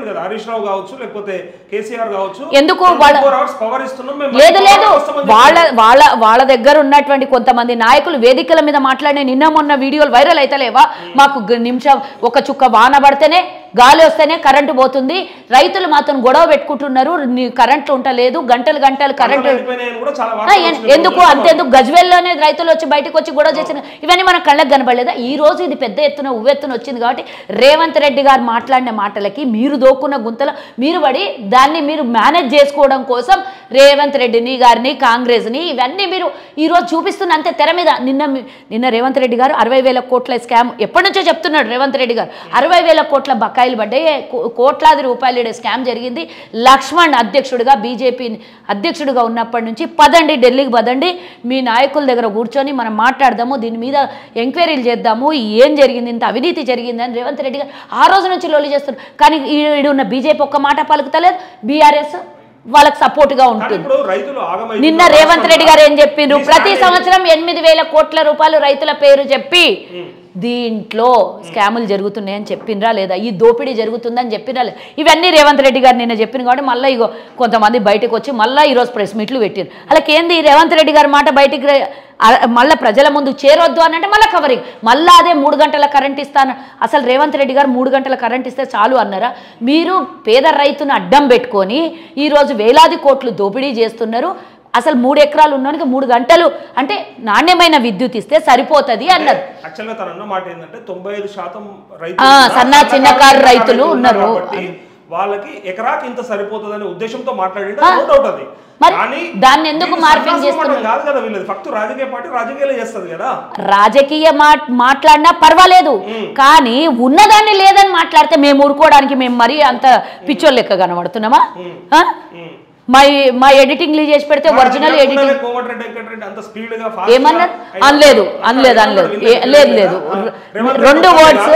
ఎందుకు? లేదు లేదు వాళ్ళ వాళ్ళ వాళ్ళ దగ్గర ఉన్నటువంటి కొంతమంది నాయకులు వేదికల మీద మాట్లాడే నిన్న మొన్న వీడియోలు వైరల్ అయితలేవా? మాకు నిమిషం ఒక చుక్క వాన పడితేనే, గాలి వస్తేనే కరెంటు పోతుంది, రైతులు మాత్రం గొడవ పెట్టుకుంటున్నారు, కరెంటు ఉండలేదు, గంటలు గంటలు కరెంటు ఎందుకు? అంతెందుకు? గజ్వేల్లోనే రైతులు వచ్చి బయటకు వచ్చి గొడవ చేసిన ఇవన్నీ మన కళ్ళకు కనబడలేదా? ఈ రోజు ఇది పెద్ద ఎత్తున ఉవ్వెత్తున వచ్చింది కాబట్టి రేవంత్ రెడ్డి గారు మాట్లాడిన మాటలకి మీరు దోక్కున్న గుంతలో మీరు పడి దాన్ని మీరు మేనేజ్ చేసుకోవడం కోసం రేవంత్ రెడ్డిని గారిని, కాంగ్రెస్ని ఇవన్నీ మీరు ఈరోజు చూపిస్తున్న అంతే తెర మీద. నిన్న నిన్న రేవంత్ రెడ్డి గారు అరవై వేల కోట్ల స్కామ్ ఎప్పటి నుంచో చెప్తున్నాడు రేవంత్ రెడ్డి గారు. అరవై వేల కోట్ల బకాయిలు పడ్డాయి, కోట్లాది రూపాయలు స్కామ్ జరిగింది. లక్ష్మణ్ అధ్యక్షుడిగా, బీజేపీ అధ్యక్షుడిగా ఉన్నప్పటి నుంచి పదండి ఢిల్లీకి పదండి, మీ నాయకుల దగ్గర కూర్చొని మనం మాట్లాడదాము, దీని మీద ఎంక్వైరీలు చేద్దాము, ఏం జరిగింది, ఇంత అవినీతి జరిగిందని రేవంత్ రెడ్డి గారు ఆ రోజు నుంచి లోలి చేస్తున్నారు. కానీ ఈడు ఉన్న బీజేపీ ఒక్క మాట పలుకుతలేదు, బీఆర్ఎస్ వాళ్ళకి సపోర్ట్గా ఉంటుంది. నిన్న రేవంత్ రెడ్డి గారు ఏం చెప్పిండ్రు? ప్రతి సంవత్సరం ఎనిమిది వేల కోట్ల రూపాయలు రైతుల పేరు చెప్పి దీంట్లో స్కాములు జరుగుతున్నాయని చెప్పిండ్రా లేదా? ఈ దోపిడీ జరుగుతుందని చెప్పినా లేదా? ఇవన్నీ రేవంత్ రెడ్డి గారు నిన్న చెప్పిన కాబట్టి మళ్ళీ ఇగో కొంతమంది బయటకు వచ్చి మళ్ళీ ఈరోజు ప్రెస్ మీట్లు పెట్టారు. అలాకేంది రేవంత్ రెడ్డి గారి మాట బయటికి మళ్ళీ ప్రజల ముందు చేరొద్దు అని అంటే మళ్ళీ కవరింగ్, మళ్ళీ అదే మూడు గంటల కరెంట్ ఇస్తాను. అసలు రేవంత్ రెడ్డి గారు మూడు గంటల కరెంట్ ఇస్తే చాలు అన్నారా? మీరు పేద రైతును అడ్డం పెట్టుకొని ఈరోజు వేలాది కోట్లు దోపిడీ చేస్తున్నారు. అసలు మూడు ఎకరాలు ఉన్నోనికి మూడు గంటలు అంటే నాణ్యమైన విద్యుత్ ఇస్తే సరిపోతుంది అన్నారు. సన్న చిన్నకారు రైతులు ఉన్నారు, వాళ్ళకి ఎకరాకి ఇంత సరిపోతుందనే ఉద్దేశంతో మాట్లాడి మరి దాన్ని ఎందుకు మార్పింగ్ చేస్తున్నారు? కాదు కదా, వీళ్ళది ఫక్తు రాజకీయ పార్టీ రాజకీయాలు చేస్తుంది కదా. రాజకీయ మాట్లాడినా పర్వాలేదు, కానీ ఉన్నదాన్ని లేదని మాట్లాడితే మేము ఊరుకోవడానికి మేము మరీ అంత పిచ్చోళ్ళు లెక్క కనబడుతున్నామా? మా మా ఎడిటింగ్ చేసి పెడితే ఒరిజినల్ ఎడిటింగ్ ఏమన్నారు? అనలేదు అనలేదు అనలేదు లేదు లేదు రెండు వర్డ్స్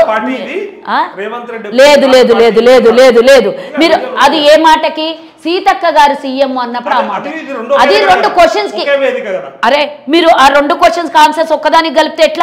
లేదు లేదు లేదు లేదు లేదు లేదు మీరు అది ఏ మాటకి? సీతక్క గారు సీఎం అన్నప్పుడు ఆ మాట. అది రెండు క్వశ్చన్స్ కి. అరే మీరు ఆ రెండు క్వశ్చన్స్ ఆన్సర్స్ ఒక్కదానికి కలిపితే ఎట్లా?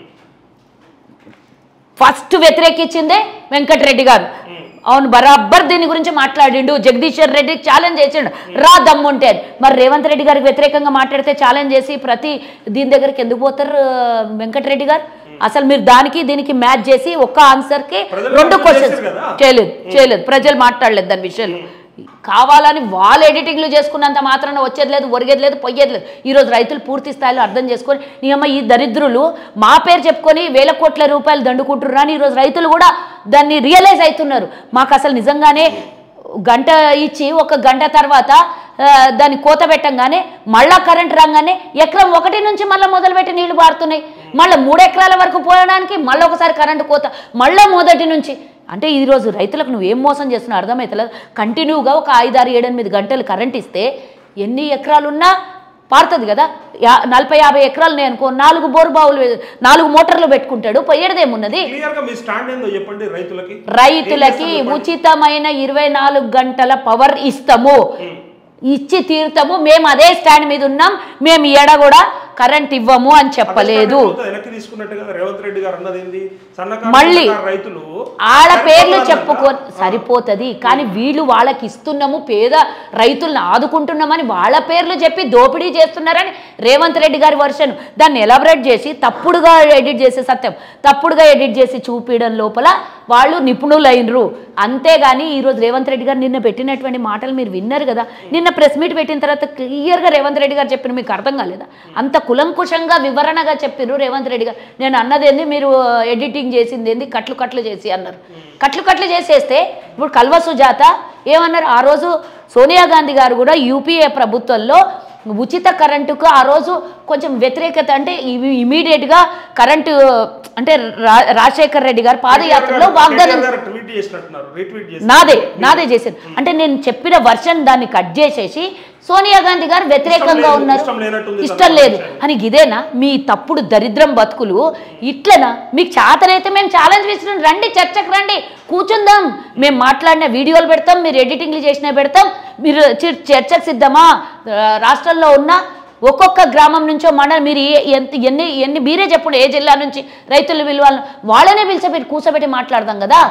ఫస్ట్ వ్యతిరేకించిందే వెంకటరెడ్డి గారు. అవును, బరాబర్ దీని గురించి మాట్లాడిండు. జగదీశ్వర్ రెడ్డి ఛాలెంజ్ చేసిండు, రా దమ్ముంటే. మరి రేవంత్ రెడ్డి గారికి వ్యతిరేకంగా మాట్లాడితే ఛాలెంజ్ చేసి ప్రతి దీని దగ్గరికి ఎందుకు పోతారు వెంకటరెడ్డి గారు? అసలు మీరు దానికి దీనికి మ్యాచ్ చేసి ఒక్క ఆన్సర్కి రెండు క్వశ్చన్స్ చేయలేదు చేయలేదు ప్రజలు మాట్లాడలేదు దాని విషయంలో. కావాలని వాళ్ళు ఎడిటింగ్లు చేసుకున్నంత మాత్రాన వచ్చేది లేదు, ఒరిగేది లేదు, పొయ్యేది లేదు. ఈరోజు రైతులు పూర్తి స్థాయిలో అర్థం చేసుకొని నీ అమ్మ ఈ దరిద్రులు మా పేరు చెప్పుకొని వేల కోట్ల రూపాయలు దండుకుంటున్నారు అని ఈరోజు రైతులు కూడా దాన్ని రియలైజ్ అవుతున్నారు. మాకు అసలు నిజంగానే గంట ఇచ్చి ఒక గంట తర్వాత దాన్ని కోత పెట్టంగానే మళ్ళా కరెంట్ రాగానే ఎకరం ఒకటి నుంచి మళ్ళీ మొదలుపెట్టి నీళ్లు పారుతున్నాయి. మళ్ళీ మూడు ఎకరాల వరకు పోయడానికి మళ్ళీ ఒకసారి కరెంటు కోత, మళ్ళీ మొదటి నుంచి. అంటే ఈరోజు రైతులకు నువ్వేం మోసం చేస్తున్నావు అర్థమవుతలేదు. కంటిన్యూగా ఒక ఐదారు ఏడెనిమిది గంటలు కరెంట్ ఇస్తే ఎన్ని ఎకరాలున్నా పారుతుంది కదా. యా నలభై యాభై ఎకరాలు నేను అనుకో నాలుగు బోరు బావులు నాలుగు మోటార్లు పెట్టుకుంటాడు, పోయేదేమున్నది. రైతులకి ఉచితమైన ఇరవై నాలుగు గంటల పవర్ ఇస్తాము, ఇచ్చి తీరుతాము. మేము అదే స్టాండ్ మీద ఉన్నాం, మేము ఎడ కూడా కరెంట్ ఇవ్వము అని చెప్పలేదు. మళ్ళీ ఆడ పేర్లు చెప్పుకో సరిపోతుంది, కానీ వీళ్ళు వాళ్ళకి ఇస్తున్నాము, పేద రైతులను ఆదుకుంటున్నామని వాళ్ళ పేర్లు చెప్పి దోపిడీ చేస్తున్నారని రేవంత్ రెడ్డి గారి వర్షన్ దాన్ని ఎలాబరేట్ చేసి తప్పుడుగా ఎడిట్ చేసే సత్యం తప్పుడుగా ఎడిట్ చేసి చూపించడం లోపల వాళ్ళు నిపుణులైనరు. అంతేగాని ఈరోజు రేవంత్ రెడ్డి గారు నిన్న పెట్టినటువంటి మాటలు మీరు విన్నారు కదా. నిన్న ప్రెస్ మీట్ పెట్టిన తర్వాత క్లియర్గా రేవంత్ రెడ్డి గారు చెప్పిన మీకు అర్థం కాలేదా? అంత కులంకుశంగా వివరణగా చెప్పిర్రు రేవంత్ రెడ్డి గారు. నేను అన్నదేంది, మీరు ఎడిటింగ్ చేసింది ఏంది, కట్లు కట్లు చేసి అన్నారు. కట్లు కట్లు చేసేస్తే ఇప్పుడు కల్వ సుజాత ఏమన్నారు, ఆ రోజు సోనియా గాంధీ గారు కూడా యూపీఏ ప్రభుత్వంలో ఉచిత కరెంటుకు ఆ రోజు కొంచెం వ్యతిరేకత, అంటే ఇమీడియట్గా కరెంటు అంటే రాజశేఖర్ రెడ్డి గారు పాదయాత్రలో వాగ్దానం నాదే నాదే చేశారు. అంటే నేను చెప్పిన వర్షన్ దాన్ని కట్ చేసేసి సోనియా గాంధీ గారు వ్యతిరేకంగా ఉన్నారు, ఇష్టం లేదు అని. ఇదేనా మీ తప్పుడు దరిద్రం బతుకులు? ఇట్లనా మీకు చేతనైతే మేము ఛాలెంజ్ ఇస్తున్నాం, రండి చర్చకు రండి, కూర్చుందాం, మేము మాట్లాడిన వీడియోలు పెడతాం, మీరు ఎడిటింగ్లు చేసినా పెడతాం, మీరు చర్చకు సిద్ధమా? రాష్ట్రంలో ఉన్న ఒక్కొక్క గ్రామం నుంచో మన మీరు ఎంత ఎన్ని ఎన్ని మీరే చెప్పండి, ఏ జిల్లా నుంచి రైతులు విలువలను వాళ్ళనే పిలిచిపెట్టి కూర్చోబెట్టి మాట్లాడదాం కదా.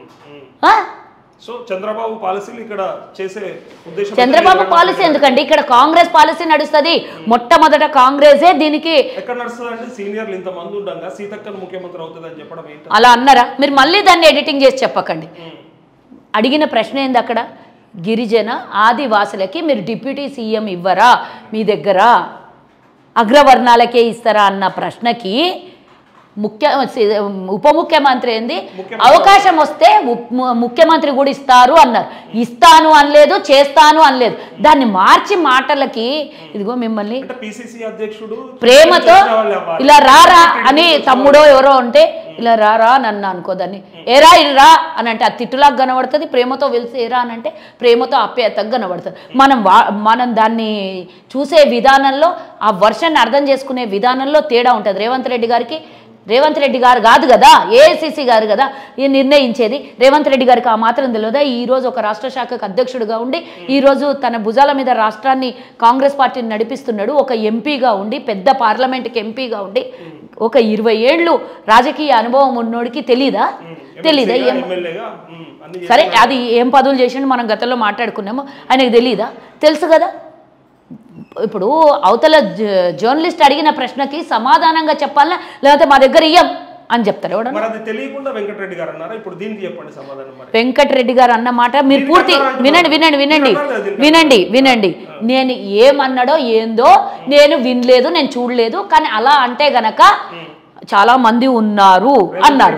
సో చంద్రబాబు పాలసీలు ఇక్కడ చేసే ఉద్దేశం, చంద్రబాబు పాలసీ ఎందుకండి, ఇక్కడ కాంగ్రెస్ పాలసీ నడుస్తుంది. మొట్టమొదట కాంగ్రెసే దీనికి ఎక్కడ నడుస్తుందండి? సీనియర్లు ఇంతమంది ఉండగా సీతక్కను ముఖ్యమంత్రి అవుతుంది అని చెప్పడం ఏంటి? అలా అన్నారా? మీరు మళ్ళీ దాన్ని ఎడిటింగ్ చేసి చెప్పకండి. అడిగిన ప్రశ్న ఏంది అక్కడ, గిరిజన ఆదివాసులకి మీరు డిప్యూటీ సీఎం ఇవ్వరా, మీ దగ్గర అగ్రవర్ణాలకే ఇస్తారా అన్న ప్రశ్నకి ముఖ్య ఉప ముఖ్యమంత్రి ఏంది, అవకాశం వస్తే ముఖ్యమంత్రి కూడా ఇస్తారు అన్నారు. ఇస్తాను అనలేదు, చేస్తాను అనలేదు. దాన్ని మార్చి మాటలకి ఇదిగో మిమ్మల్ని ప్రేమతో ఇలా రారా అని తమ్ముడో ఎవరో ఉంటే ఇలా రారా నన్ను అనుకో, దాన్ని ఏరా ఇరా అని అంటే అది తిట్టులాగా కనబడుతుంది. ప్రేమతో వెలిసి ఏరా అని అంటే ప్రేమతో ఆప్యాయతగా కనబడుతుంది. మనం వా మనం దాన్ని చూసే విధానంలో, ఆ వర్షాన్ని అర్థం చేసుకునే విధానంలో తేడా ఉంటుంది. రేవంత్ రెడ్డి గారికి రేవంత్ రెడ్డి గారు కాదు కదా, ఏఐసిసి గారు కదా ఈ నిర్ణయించేది. రేవంత్ రెడ్డి గారికి ఆ మాత్రం తెలియదా? ఈరోజు ఒక రాష్ట్ర శాఖకు అధ్యక్షుడిగా ఉండి ఈరోజు తన భుజాల మీద రాష్ట్రాన్ని కాంగ్రెస్ పార్టీని నడిపిస్తున్నాడు. ఒక ఎంపీగా ఉండి, పెద్ద పార్లమెంట్కి ఎంపీగా ఉండి, ఒక ఇరవై ఏళ్ళు రాజకీయ అనుభవం ఉన్నోడికి తెలీదా? తెలీదా? ఏం సరే అది ఏం పదవులు చేసిండు మనం గతంలో మాట్లాడుకున్నాము, ఆయనకు తెలీదా? తెలుసు కదా. ఇప్పుడు అవతల జర్నలిస్ట్ అడిగిన ప్రశ్నకి సమాధానంగా చెప్పాలా, లేకపోతే మా దగ్గర ఇయ్యం అని చెప్తారు. వెంకటరెడ్డి గారు అన్న మాట మీరు పూర్తి వినండి వినండి వినండి వినండి వినండి నేను ఏమన్నాడో ఏందో నేను వినలేదు, నేను చూడలేదు, కానీ అలా అంటే గనక చాలా మంది ఉన్నారు అన్నారు.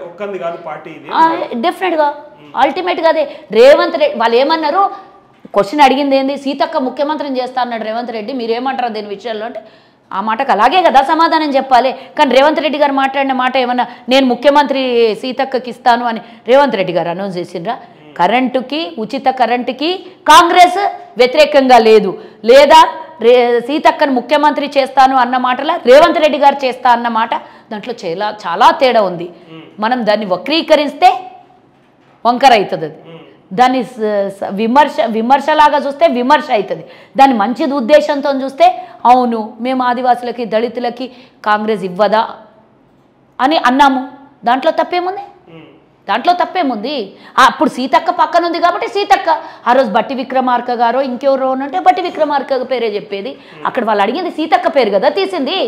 డెఫినెట్ గా అల్టిమేట్ గా అదే రేవంత్ రెడ్డి వాళ్ళు ఏమన్నారు, క్వశ్చన్ అడిగింది ఏంది, సీతక్క ముఖ్యమంత్రిని చేస్తా అన్నాడు రేవంత్ రెడ్డి, మీరేమంటారు దీని విషయంలో అంటే ఆ మాటకు అలాగే కదా సమాధానం చెప్పాలి. కానీ రేవంత్ రెడ్డి గారు మాట్లాడిన మాట ఏమన్నా నేను ముఖ్యమంత్రి సీతక్కకి ఇస్తాను అని రేవంత్ రెడ్డి గారు అనౌన్స్ చేసిండ్రా? కరెంటుకి, ఉచిత కరెంటుకి కాంగ్రెస్ వ్యతిరేకంగా లేదు, లేదా రే సీతక్కను ముఖ్యమంత్రి చేస్తాను అన్న మాటలా రేవంత్ రెడ్డి గారు చేస్తా అన్న మాట దాంట్లో చాలా చాలా తేడా ఉంది. మనం దాన్ని వక్రీకరిస్తే వంకర అవుతుంది, అది దాన్ని విమర్శ విమర్శలాగా చూస్తే విమర్శ అవుతుంది, దాన్ని మంచిది ఉద్దేశంతో చూస్తే అవును మేము ఆదివాసులకి దళితులకి కాంగ్రెస్ ఇవ్వదా అని అన్నాము. దాంట్లో తప్పేముంది? దాంట్లో తప్పేముంది? అప్పుడు సీతక్క పక్కన ఉంది కాబట్టి సీతక్క, ఆ రోజు బట్టి విక్రమార్క గారో ఇంకెవరో అంటే బట్టి విక్రమార్క పేరే చెప్పేది. అక్కడ వాళ్ళు అడిగింది సీతక్క పేరు కదా తీసింది.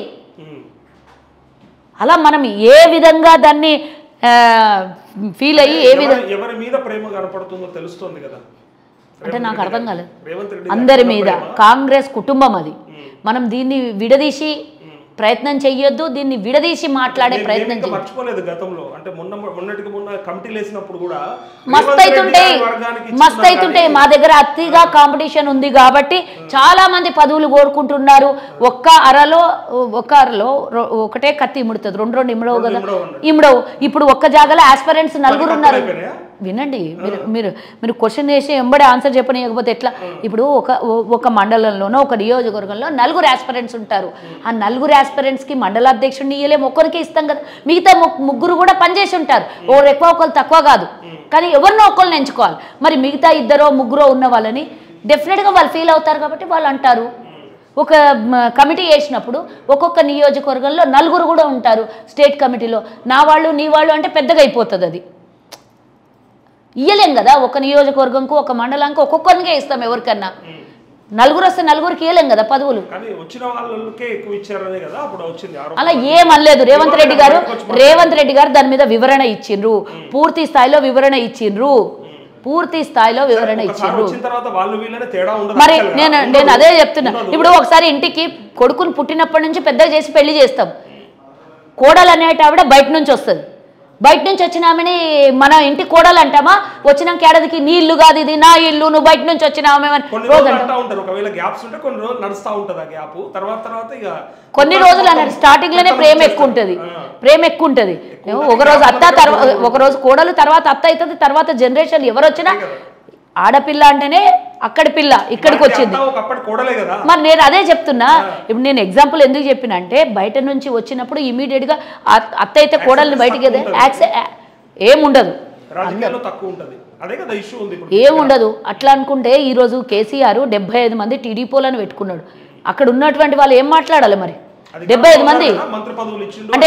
అలా మనం ఏ విధంగా దాన్ని ఫీల్ అయ్యి ఏ విధంగా ఎవరి మీద ప్రేమ కనపడుతుందో తెలుస్తుంది కదా. అంటే నాకు అర్థం కాలేదు. అందరి మీద కాంగ్రెస్ కుటుంబం అది, మనం దీన్ని విడదీసి ప్రయత్నం చెయ్యొద్దు, దీన్ని విడదీసి మాట్లాడే ప్రయత్నం ఇంకా మర్చిపోలేదు. గతంలో అంటే మొన్న మొన్నటికి మొన్న కమిటీలు వేసినప్పుడు కూడా మస్తు అవుతుంటాయి మస్తు అవుతుంటాయి మా దగ్గర అతిగా కాంపిటీషన్ ఉంది కాబట్టి చాలా మంది పదవులు కోరుకుంటున్నారు. ఒక్క అరలో ఒక్క అరలో ఒకటే కత్తి ఇముడుతుంది, రెండు రెండు ఇమ్మడవు కదా, ఇమ్మడవు. ఇప్పుడు ఒక్క జాగాలో ఆస్పిరెంట్స్ నలుగురు ఉన్నారు. వినండి, మీరు మీరు మీరు క్వశ్చన్ వేసి ఎంబడే ఆన్సర్ చెప్పనీయకపోతే ఎట్లా? ఇప్పుడు ఒక ఒక మండలంలోనో ఒక నియోజకవర్గంలో నలుగురు ఆస్పిరెంట్స్ ఉంటారు. ఆ నలుగురు ఆస్పిరెంట్స్కి మండలాధ్యక్షుడిని ఇయ్యలేము, ఒక్కరికే ఇస్తాం కదా. మిగతా ముగ్గురు కూడా పనిచేసి ఉంటారు, ఒకరు ఎక్కువ ఒకరు తక్కువ కాదు, కానీ ఎవరినో ఒకళ్ళని ఎంచుకోవాలి. మరి మిగతా ఇద్దరో ముగ్గురో ఉన్న వాళ్ళని డెఫినెట్గా వాళ్ళు ఫీల్ అవుతారు కాబట్టి వాళ్ళు అంటారు. ఒక కమిటీ వేసినప్పుడు ఒక్కొక్క నియోజకవర్గంలో నలుగురు కూడా ఉంటారు స్టేట్ కమిటీలో. నా వాళ్ళు నీ వాళ్ళు అంటే పెద్దగా అయిపోతుంది, అది ఇయ్యలేం కదా. ఒక నియోజకవర్గంకు ఒక మండలానికి ఒక్కొక్కరికే ఇస్తాం, ఎవరికన్నా నలుగురు వస్తే నలుగురికి ఇయ్యలేం కదా పదవులు. అలా ఏమనలేదు రేవంత్ రెడ్డి గారు. రేవంత్ రెడ్డి గారు దాని మీద వివరణ ఇచ్చిండ్రు, పూర్తి స్థాయిలో వివరణ ఇచ్చిండ్రు పూర్తి స్థాయిలో వివరణ ఇచ్చిండ్రు మరి నేను నేను అదే చెప్తున్నా. ఇప్పుడు ఒకసారి ఇంటికి కొడుకుని పుట్టినప్పటి నుంచి పెద్దగా చేసి పెళ్లి చేస్తాం. కోడలు అనేట ఆవిడ బయట నుంచి వస్తుంది, బయట నుంచి వచ్చిన ఆమెని మన ఇంటి కోడలు అంటామా? వచ్చినాక ఏడాదికి నీ ఇల్లు కాదు ఇది నా ఇల్లు, నువ్వు బయట నుంచి వచ్చినామే కొన్ని రోజులు అన్నారు. స్టార్టింగ్ లోనే ప్రేమ ఎక్కువ ఉంటుంది, ప్రేమ ఎక్కువ ఉంటుంది. ఒక రోజు అత్త తర్వాత ఒక రోజు కోడలు, తర్వాత అత్త అవుతుంది, తర్వాత జనరేషన్ ఎవరు వచ్చినా ఆడపిల్ల అంటేనే అక్కడి పిల్ల ఇక్కడికి వచ్చింది. మరి నేను అదే చెప్తున్నా. ఇప్పుడు నేను ఎగ్జాంపుల్ ఎందుకు చెప్పిన అంటే బయట నుంచి వచ్చినప్పుడు ఇమీడియట్ గా అత్త అయితే కోడల్ని బయటికి ఏముండదు ఏముండదు అట్లా అనుకుంటే ఈరోజు కేసీఆర్ డెబ్బై ఐదు మంది టీడీపీలను పెట్టుకున్నాడు. అక్కడ ఉన్నటువంటి వాళ్ళు ఏం మాట్లాడాలి మరి? డెబ్బై ఐదు మంది అంటే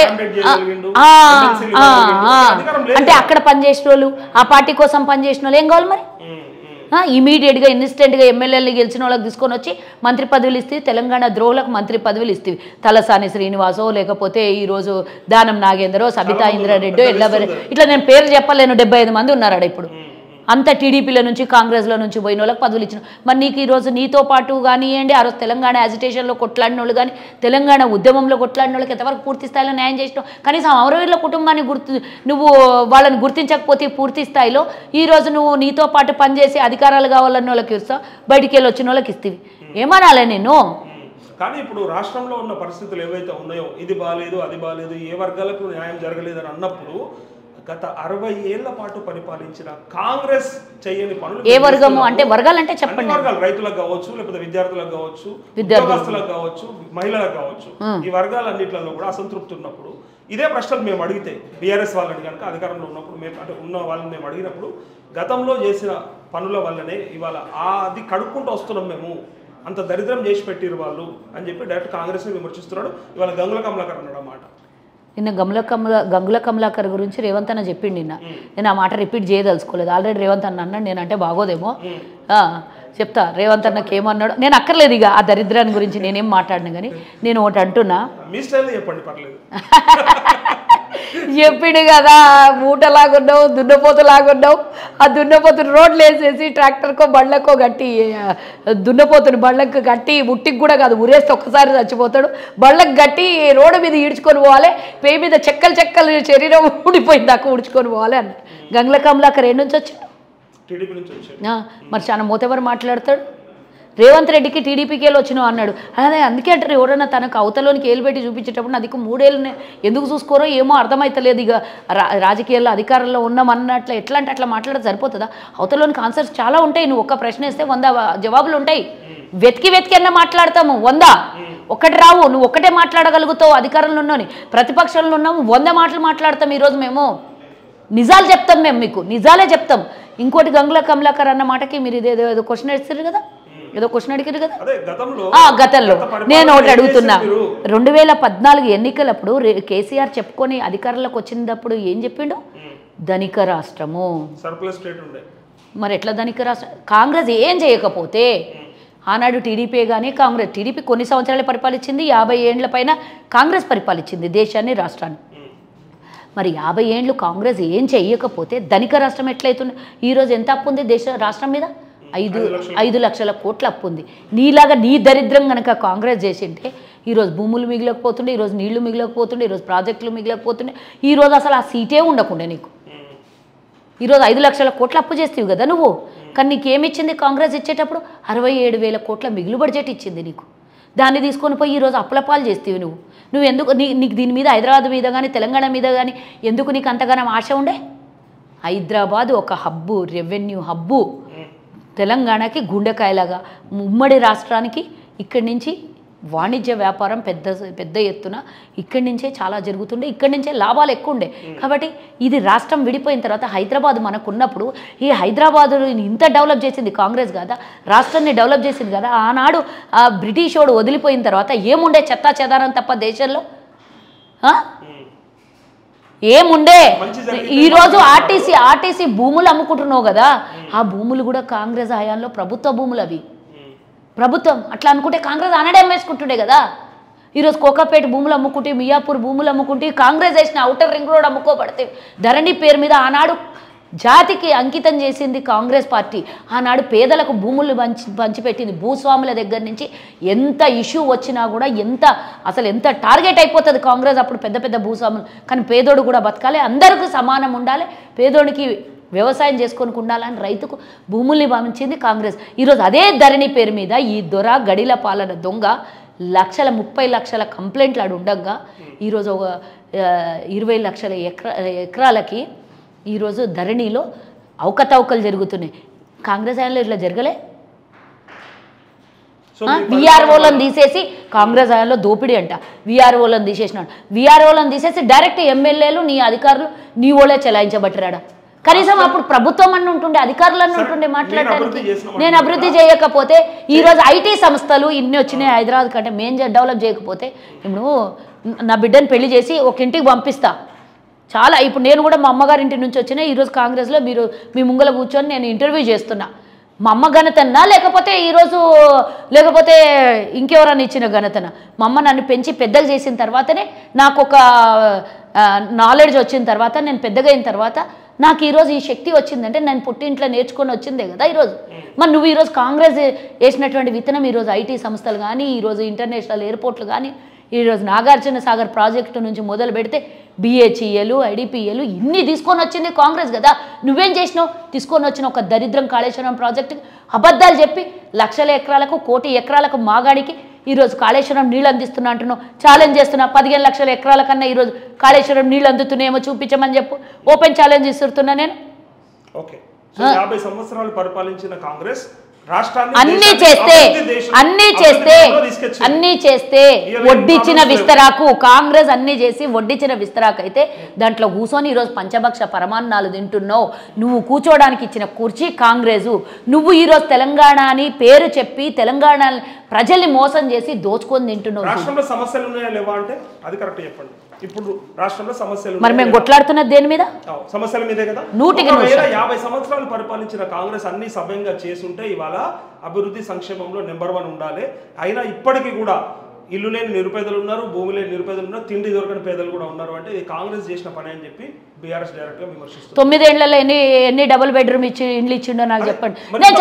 అంటే అక్కడ పనిచేసిన వాళ్ళు, ఆ పార్టీ కోసం పనిచేసిన వాళ్ళు ఏం కావాలి మరి? ఇమీడియట్గా ఇన్స్టెంట్గా ఎమ్మెల్యేలు గెలిచిన వాళ్ళకి తీసుకొని వచ్చి మంత్రి పదవులు ఇస్తే, తెలంగాణ ద్రోహులకు మంత్రి పదవులు ఇస్తే, తలసాని శ్రీనివాసో లేకపోతే ఈరోజు దానం నాగేంద్రో సబితా ఇంద్రారెడ్డో ఎట్లా ఇట్లా నేను పేరు చెప్పలేను. డెబ్బై ఐదు మంది ఉన్నారాడ ఇప్పుడు. అంత టీడీపీల నుంచి కాంగ్రెస్లో నుంచి పోయిన వాళ్ళకి పదవులు ఇచ్చిన. మరి నీకు ఈరోజు నీతో పాటు కానివ్వండి, ఆ రోజు తెలంగాణ యాజిటేషన్లో కొట్లాడిన వాళ్ళు కానీ, తెలంగాణ ఉద్యమంలో కొట్లాడిన వాళ్ళకి ఎంతవరకు పూర్తి స్థాయిలో న్యాయం చేసినావు? కనీసం అమరవీరుల కుటుంబాన్ని గుర్తు నువ్వు వాళ్ళని గుర్తించకపోతే పూర్తి స్థాయిలో ఈరోజు నువ్వు నీతో పాటు పనిచేసి అధికారాలు కావాలన్న వాళ్ళకి ఇస్తావు, బయటికి వెళ్ళి వచ్చిన వాళ్ళకి ఇస్తావి. ఏమనాలే నేను? కానీ ఇప్పుడు రాష్ట్రంలో ఉన్న పరిస్థితులు ఏవైతే ఉన్నాయో, ఇది బాగాలేదు అది బాగాలేదు, ఏ వర్గాలకు న్యాయం జరగలేదని అన్నప్పుడు గత అరవై ఏళ్ల పాటు పరిపాలించిన కాంగ్రెస్ చేయని పనులు ఏ వర్గము అంటే వర్గాలు అంటే చెప్పండి. వర్గాలు రైతులకు కావచ్చు, లేకపోతే విద్యార్థులకు కావచ్చు, ఉద్యోగస్తులకు కావచ్చు, మహిళలకు కావచ్చు, ఈ వర్గాలన్నింటిలో కూడా అసంతృప్తి ఉన్నప్పుడు ఇదే ప్రశ్నలు మేము అడిగితే బీఆర్ఎస్ వాళ్ళని కనుక అధికారంలో ఉన్నప్పుడు మేము అంటే ఉన్న వాళ్ళని మేము అడిగినప్పుడు గతంలో చేసిన పనుల వల్లనే ఇవాళ అది కడుక్కుంటూ వస్తున్నాం మేము, అంత దరిద్రం చేసి పెట్టిరు వాళ్ళు అని చెప్పి డైరెక్ట్ కాంగ్రెస్ని విమర్శిస్తున్నాడు. ఇవాళ గంగుల కమలాకర్ అన్నాడు ఆ మాట. నిన్న గంగుల కమల గంగుల కమలాకర్ గురించి రేవంత్ అన్న చెప్పిండి. నిన్న నేను ఆ మాట రిపీట్ చేయదలుచుకోలేదు. ఆల్రెడీ రేవంత్ అన్న అన్నాడు, నేనంటే బాగోదేమో చెప్తా. రేవంత్ అన్నకి ఏమన్నాడు నేను అక్కర్లేదు, ఇక ఆ దరిద్రాన్ని గురించి నేనేం మాట్లాడినా కానీ నేను ఒకటి అంటున్నా. మీ స్టైల్ చెప్పండి పర్లేదు. చెప్పిండు కదా, మూటలాగున్నావు దున్నపోతులాగున్నావు, ఆ దున్నపోతుని రోడ్లు వేసేసి ట్రాక్టర్కో బళ్ళకో గట్టి దున్నపోతుని బళ్ళకు గట్టి ముట్టికి కూడా కాదు ఉరేస్తే ఒక్కసారి చచ్చిపోతాడు, బళ్ళకు గట్టి రోడ్డు మీద ఈడ్చుకొని పోవాలి, పే మీద చెక్కలు చెక్కలు శరీరం ఊడిపోయింది దాకా ఊడ్చుకొని పోవాలి అన్న. గంగుల కమలాకర్ ఏ నుంచి వచ్చాడు? మరి చాలా మూతెవరు మాట్లాడతాడు? రేవంత్ రెడ్డికి టీడీపీకి వెళ్ళి వచ్చినావు అన్నాడు. అదే అందుకే అంటారు ఎవరైనా తనకు అవతలోనికి ఏలు పెట్టి చూపించేటప్పుడు నాదికు మూడేళ్ళని ఎందుకు చూసుకోరో ఏమో అర్థమవుతలేదు. ఇక రా రాజకీయాల్లో అధికారంలో ఉన్నామన్నట్లు ఎట్లా అంటే అట్లా మాట్లాడడం సరిపోతుందా? అవతలోనికి ఆన్సర్స్ చాలా ఉంటాయి. నువ్వు ఒక్క ప్రశ్న వేస్తే వంద జవాబులు ఉంటాయి. వెతికి వెతికి అన్న మాట్లాడతాము, వంద ఒక్కటి రావు. నువ్వు ఒక్కటే మాట్లాడగలుగుతావు అధికారంలో ఉన్నావు, ప్రతిపక్షంలో ఉన్నాము వంద మాటలు మాట్లాడతాం. ఈరోజు మేము నిజాలు చెప్తాం, మేము మీకు నిజాలే చెప్తాం. ఇంకోటి గంగుల కమలాకర్ అన్న మాటకి మీరు ఇదేదో ఏదో క్వశ్చన్ వేస్తారు కదా, ఏదో క్వశ్చన్ అడిగారు కదా గతంలో. నేను ఒకటి అడుగుతున్నా, రెండు వేల పద్నాలుగు ఎన్నికలప్పుడు కేసీఆర్ చెప్పుకొని అధికారంలోకి వచ్చినప్పుడు ఏం చెప్పిండు? ధనిక రాష్ట్రము. మరి ఎట్లా ధనిక రాష్ట్రం? కాంగ్రెస్ ఏం చేయకపోతే ఆనాడు టీడీపీ కానీ కాంగ్రెస్ టీడీపీ కొన్ని సంవత్సరాలు పరిపాలించింది, యాభై ఏండ్ల పైన కాంగ్రెస్ పరిపాలించింది దేశాన్ని రాష్ట్రాన్ని. మరి యాభై ఏండ్లు కాంగ్రెస్ ఏం చేయకపోతే ధనిక రాష్ట్రం ఎట్లయితుంది? ఈరోజు ఎంత అప్పు ఉంది దేశ రాష్ట్రం మీద? ఐదు ఐదు లక్షల కోట్ల అప్పు ఉంది. నీలాగా నీ దరిద్రం కనుక కాంగ్రెస్ చేసింటే ఈరోజు భూములు మిగిలకపోతుండే, ఈరోజు నీళ్లు మిగిలకపోతుండే, ఈరోజు ప్రాజెక్టులు మిగిలకపోతుండే, ఈరోజు అసలు ఆ సీటే ఉండకుండే నీకు. ఈరోజు ఐదు లక్షల కోట్ల అప్పు చేస్తేవి కదా నువ్వు, కానీ నీకేమిచ్చింది కాంగ్రెస్ ఇచ్చేటప్పుడు? అరవై ఏడు వేల కోట్ల మిగులు బడ్జెట్ ఇచ్చింది నీకు. దాన్ని తీసుకొని పోయి ఈరోజు అప్పులపాలు చేస్తేవి నువ్వు. నువ్వు ఎందుకు నీ నీకు దీని మీద హైదరాబాద్ మీద కానీ తెలంగాణ మీద కానీ ఎందుకు నీకు అంతగానో ఆశ ఉండే? హైదరాబాద్ ఒక హబ్బు, రెవెన్యూ హబ్బు, తెలంగాణకి గుండెకాయలాగా, ఉమ్మడి రాష్ట్రానికి ఇక్కడి నుంచి వాణిజ్య వ్యాపారం పెద్ద పెద్ద ఎత్తున ఇక్కడి నుంచే చాలా జరుగుతుండే, ఇక్కడి నుంచే లాభాలు ఎక్కువ ఉండే. కాబట్టి ఇది రాష్ట్రం విడిపోయిన తర్వాత హైదరాబాద్ మనకు ఉన్నప్పుడు ఈ హైదరాబాద్ ఇంత డెవలప్ చేసింది కాంగ్రెస్ కదా, రాష్ట్రాన్ని డెవలప్ చేసింది కదా. ఆనాడు ఆ బ్రిటిష్ వాడు వదిలిపోయిన తర్వాత ఏముండే? చెత్తా చెదారం తప్ప దేశంలో ఏముండే? ఈరోజు ఆర్టీసీ ఆర్టీసీ భూములు అమ్ముకుంటున్నావు కదా, ఆ భూములు కూడా కాంగ్రెస్ హయాంలో ప్రభుత్వ భూములు. అవి ప్రభుత్వం అట్లా అనుకుంటే కాంగ్రెస్ ఆనాడే అమ్మేసుకుంటుండే కదా. ఈరోజు కోకాపేట భూములు అమ్ముకుంటే, మియాపూర్ భూములు అమ్ముకుంటే, కాంగ్రెస్ వేసిన అవుటర్ రింగ్ రోడ్ అమ్ముకోబడితే, ధరణి పేరు మీద ఆనాడు జాతికి అంకితం చేసింది కాంగ్రెస్ పార్టీ. ఆనాడు పేదలకు భూములు పంచి పంచిపెట్టింది. భూస్వాముల దగ్గర నుంచి ఎంత ఇష్యూ వచ్చినా కూడా, ఎంత అసలు ఎంత టార్గెట్ అయిపోతుంది కాంగ్రెస్ అప్పుడు పెద్ద పెద్ద భూస్వాములు. కానీ పేదోడు కూడా బతకాలి, అందరికీ సమానం ఉండాలి, పేదోడికి వ్యవసాయం చేసుకొని ఉండాలని రైతుకు భూముల్ని పంచింది కాంగ్రెస్. ఈరోజు అదే ధరణి పేరు మీద ఈ దొర గడిల పాలన దొంగ లక్షల ముప్పై లక్షల కంప్లైంట్లు ఆడు ఉండగా ఈరోజు ఒక ఇరవై లక్షల ఎకరా ఎకరాలకి ఈరోజు ధరణిలో అవకతవకలు జరుగుతున్నాయి. కాంగ్రెస్ హయాంలో ఇట్లా జరగలే. విఆర్ఓలను తీసేసి కాంగ్రెస్ హయాంలో దోపిడీ అంట, విఆర్ఓలను తీసేసినాడు. విఆర్ఓలను తీసేసి డైరెక్ట్ ఎమ్మెల్యేలు నీ అధికారులు నీ ఓలే చెలాయించబట్టిరాడా. కనీసం అప్పుడు ప్రభుత్వం అన్న ఉంటుండే, అధికారులన్నీ ఉంటుండే మాట్లాడడానికి. నేను అభివృద్ధి చేయకపోతే ఈరోజు ఐటీ సంస్థలు ఇన్ని వచ్చినాయి హైదరాబాద్ కంటే, మేము డెవలప్ చేయకపోతే ఇప్పుడు నా బిడ్డను పెళ్లి చేసి ఒక ఇంటికి పంపిస్తా చాలా. ఇప్పుడు నేను కూడా మా అమ్మగారి ఇంటి నుంచి వచ్చినా, ఈరోజు కాంగ్రెస్లో మీరు మీ ముంగల కూర్చొని నేను ఇంటర్వ్యూ చేస్తున్నా. మా అమ్మ ఘనతనా లేకపోతే ఈరోజు లేకపోతే ఇంకెవరన్నా ఇచ్చిన ఘనతనా? మా అమ్మ నన్ను పెంచి పెద్దగా చేసిన తర్వాతనే నాకు ఒక నాలెడ్జ్ వచ్చిన తర్వాత, నేను పెద్దగా అయిన తర్వాత నాకు ఈరోజు ఈ శక్తి వచ్చిందంటే నేను పుట్టింట్లో నేర్చుకొని వచ్చిందే కదా ఈరోజు. మరి నువ్వు ఈరోజు కాంగ్రెస్ వేసినటువంటి విత్తనం ఈరోజు ఐటీ సంస్థలు కానీ, ఈరోజు ఇంటర్నేషనల్ ఎయిర్పోర్ట్లు కానీ, ఈరోజు నాగార్జున సాగర్ ప్రాజెక్టు నుంచి మొదలు పెడితే బిహెచ్ఈఎలు ఐడిపిఎలు ఇన్ని తీసుకొని వచ్చింది కాంగ్రెస్ కదా. నువ్వేం చేసినావు? తీసుకొని వచ్చిన ఒక దరిద్రం కాళేశ్వరం ప్రాజెక్టుకి అబద్ధాలు చెప్పి లక్షల ఎకరాలకు కోటి ఎకరాలకు మాగాడికి ఈరోజు కాళేశ్వరం నీళ్ళు అందిస్తున్నా అంటున్నావు. ఛాలెంజ్ చేస్తున్నా, పదిహేను లక్షల ఎకరాల కన్నా ఈరోజు కాళేశ్వరం నీళ్ళు అందుతున్నాయేమో చూపించమని చెప్పు. ఓపెన్ ఛాలెంజ్ ఇస్తున్నా నేను. ఓకే, యాభై సంవత్సరాలు పరిపాలించిన కాంగ్రెస్ అన్నీ చేస్తే అన్నీ చేస్తే అన్నీ చేస్తే వడ్డిచ్చిన విస్తరాకు కాంగ్రెస్ అన్నీ చేసి వడ్డిచ్చిన విస్తరాకు అయితే దాంట్లో కూర్చొని ఈరోజు పంచభక్ష పరమాన్నాలు తింటున్నావు. నువ్వు కూర్చోడానికి ఇచ్చిన కుర్చీ కాంగ్రెసు. నువ్వు ఈరోజు తెలంగాణ అని పేరు చెప్పి తెలంగాణ ప్రజల్ని మోసం చేసి దోచుకొని తింటున్నావు. రాష్ట్రంలో సమస్యలు ఉన్నాయా లేవా అంటే అది కరెక్ట్ చెప్పండి. ఇప్పుడు రాష్ట్రంలో సమస్యలు మరి మేము కొట్లాడుతున్నది దేని మీద? సమస్యల మీదే కదా. నూటికి యాభై సంవత్సరాలు పరిపాలించిన కాంగ్రెస్ అన్ని సవ్యంగా చేసుంటే ఇవాళ అభివృద్ధి సంక్షేమంలో నెంబర్ వన్ ఉండాలి. అయినా ఇప్పటికీ కూడా ఇల్లు లేని నిరుపేదలు ఉన్నారు, భూమి లేని నిరుపేదలు ఉన్నారు, తిండి దొరకని పేదలు కూడా ఉన్నారు. అంటే ఇది కాంగ్రెస్ చేసిన పని అని చెప్పి బీఆర్ఎస్ డైరెక్ట్ గా విమర్శిస్తారు. తొమ్మిదేళ్లలో ఎన్ని ఎన్ని డబుల్ బెడ్రూమ్ ఇచ్చి ఇండ్లు ఇచ్చిండో నాకు చెప్పండి. నేను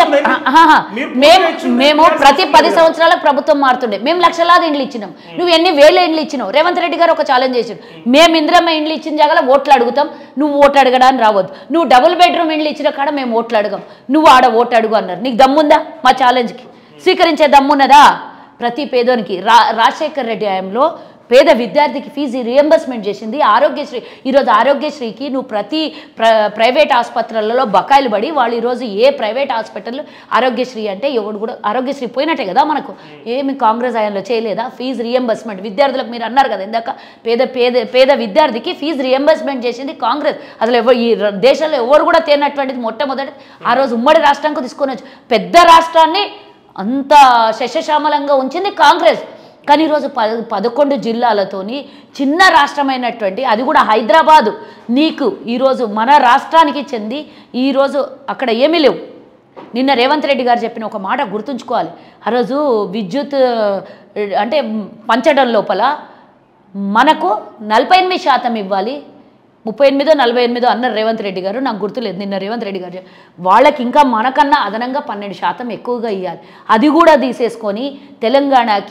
చెప్ప మేము ప్రతి పది సంవత్సరాలకు ప్రభుత్వం మారుతుండే, మేము లక్షలాది ఇండ్లు ఇచ్చినాం. నువ్వు ఎన్ని వేల ఇండ్లు ఇచ్చినావు? రేవంత్ రెడ్డి గారు ఒక ఛాలెంజ్ చేసాడు, మేము ఇందిరమ్మ ఇండ్లు ఇచ్చిన జాగాలో ఓట్లు అడుగుతాం, నువ్వు ఓట్లు అడగడానికి రావద్దు. నువ్వు డబుల్ బెడ్రూమ్ ఇండ్లు ఇచ్చిన కాడ మేము ఓట్లు అడగం, నువ్వు ఆడ ఓటు అడుగు అన్నారు. నీకు దమ్ముందా? మా ఛాలెంజ్కి స్వీకరించే దమ్మున్నదా? ప్రతి పేదోనికి రా రాజశేఖర్ రెడ్డి హయాంలో పేద విద్యార్థికి ఫీజు రియంబర్స్మెంట్ చేసింది ఆరోగ్యశ్రీ. ఈరోజు ఆరోగ్యశ్రీకి నువ్వు ప్రతి ప్ర ప్రైవేట్ ఆసుపత్రులలో బకాయిలు పడి వాళ్ళు ఈరోజు ఏ ప్రైవేట్ హాస్పిటల్లో ఆరోగ్యశ్రీ అంటే ఎవడు కూడా ఆరోగ్యశ్రీ పోయినట్టే కదా మనకు. ఏమి కాంగ్రెస్ హయాంలో చేయలేదా ఫీజు రియంబర్స్మెంట్? విద్యార్థులకు మీరు అన్నారు కదా ఇందాక, పేద పేద పేద విద్యార్థికి ఫీజు రియంబర్స్మెంట్ చేసింది కాంగ్రెస్. అసలు ఎవరు ఈ దేశంలో ఎవరు కూడా తేనటువంటిది మొట్టమొదటి ఆ రోజు ఉమ్మడి రాష్ట్రానికి తీసుకొని వచ్చి పెద్ద రాష్ట్రాన్ని అంత శశశ్యామలంగా ఉంచింది కాంగ్రెస్. కానీ ఈరోజు ప పదకొండు జిల్లాలతోని చిన్న రాష్ట్రమైనటువంటి అది కూడా హైదరాబాదు నీకు ఈరోజు మన రాష్ట్రానికి చెంది ఈరోజు అక్కడ ఏమీ లేవు. నిన్న రేవంత్ రెడ్డి గారు చెప్పిన ఒక మాట గుర్తుంచుకోవాలి. ఆ రోజు విద్యుత్ అంటే పంచడం లోపల మనకు నలభై ఎనిమిది శాతం ఇవ్వాలి, ముప్పై ఎనిమిదో నలభై ఎనిమిదో అన్నారు రేవంత్ రెడ్డి గారు, నాకు గుర్తులేదు. నిన్న రేవంత్ రెడ్డి గారు వాళ్ళకి ఇంకా మనకన్నా అదనంగా పన్నెండు శాతం ఎక్కువగా ఇవ్వాలి. అది కూడా తీసేసుకొని తెలంగాణకి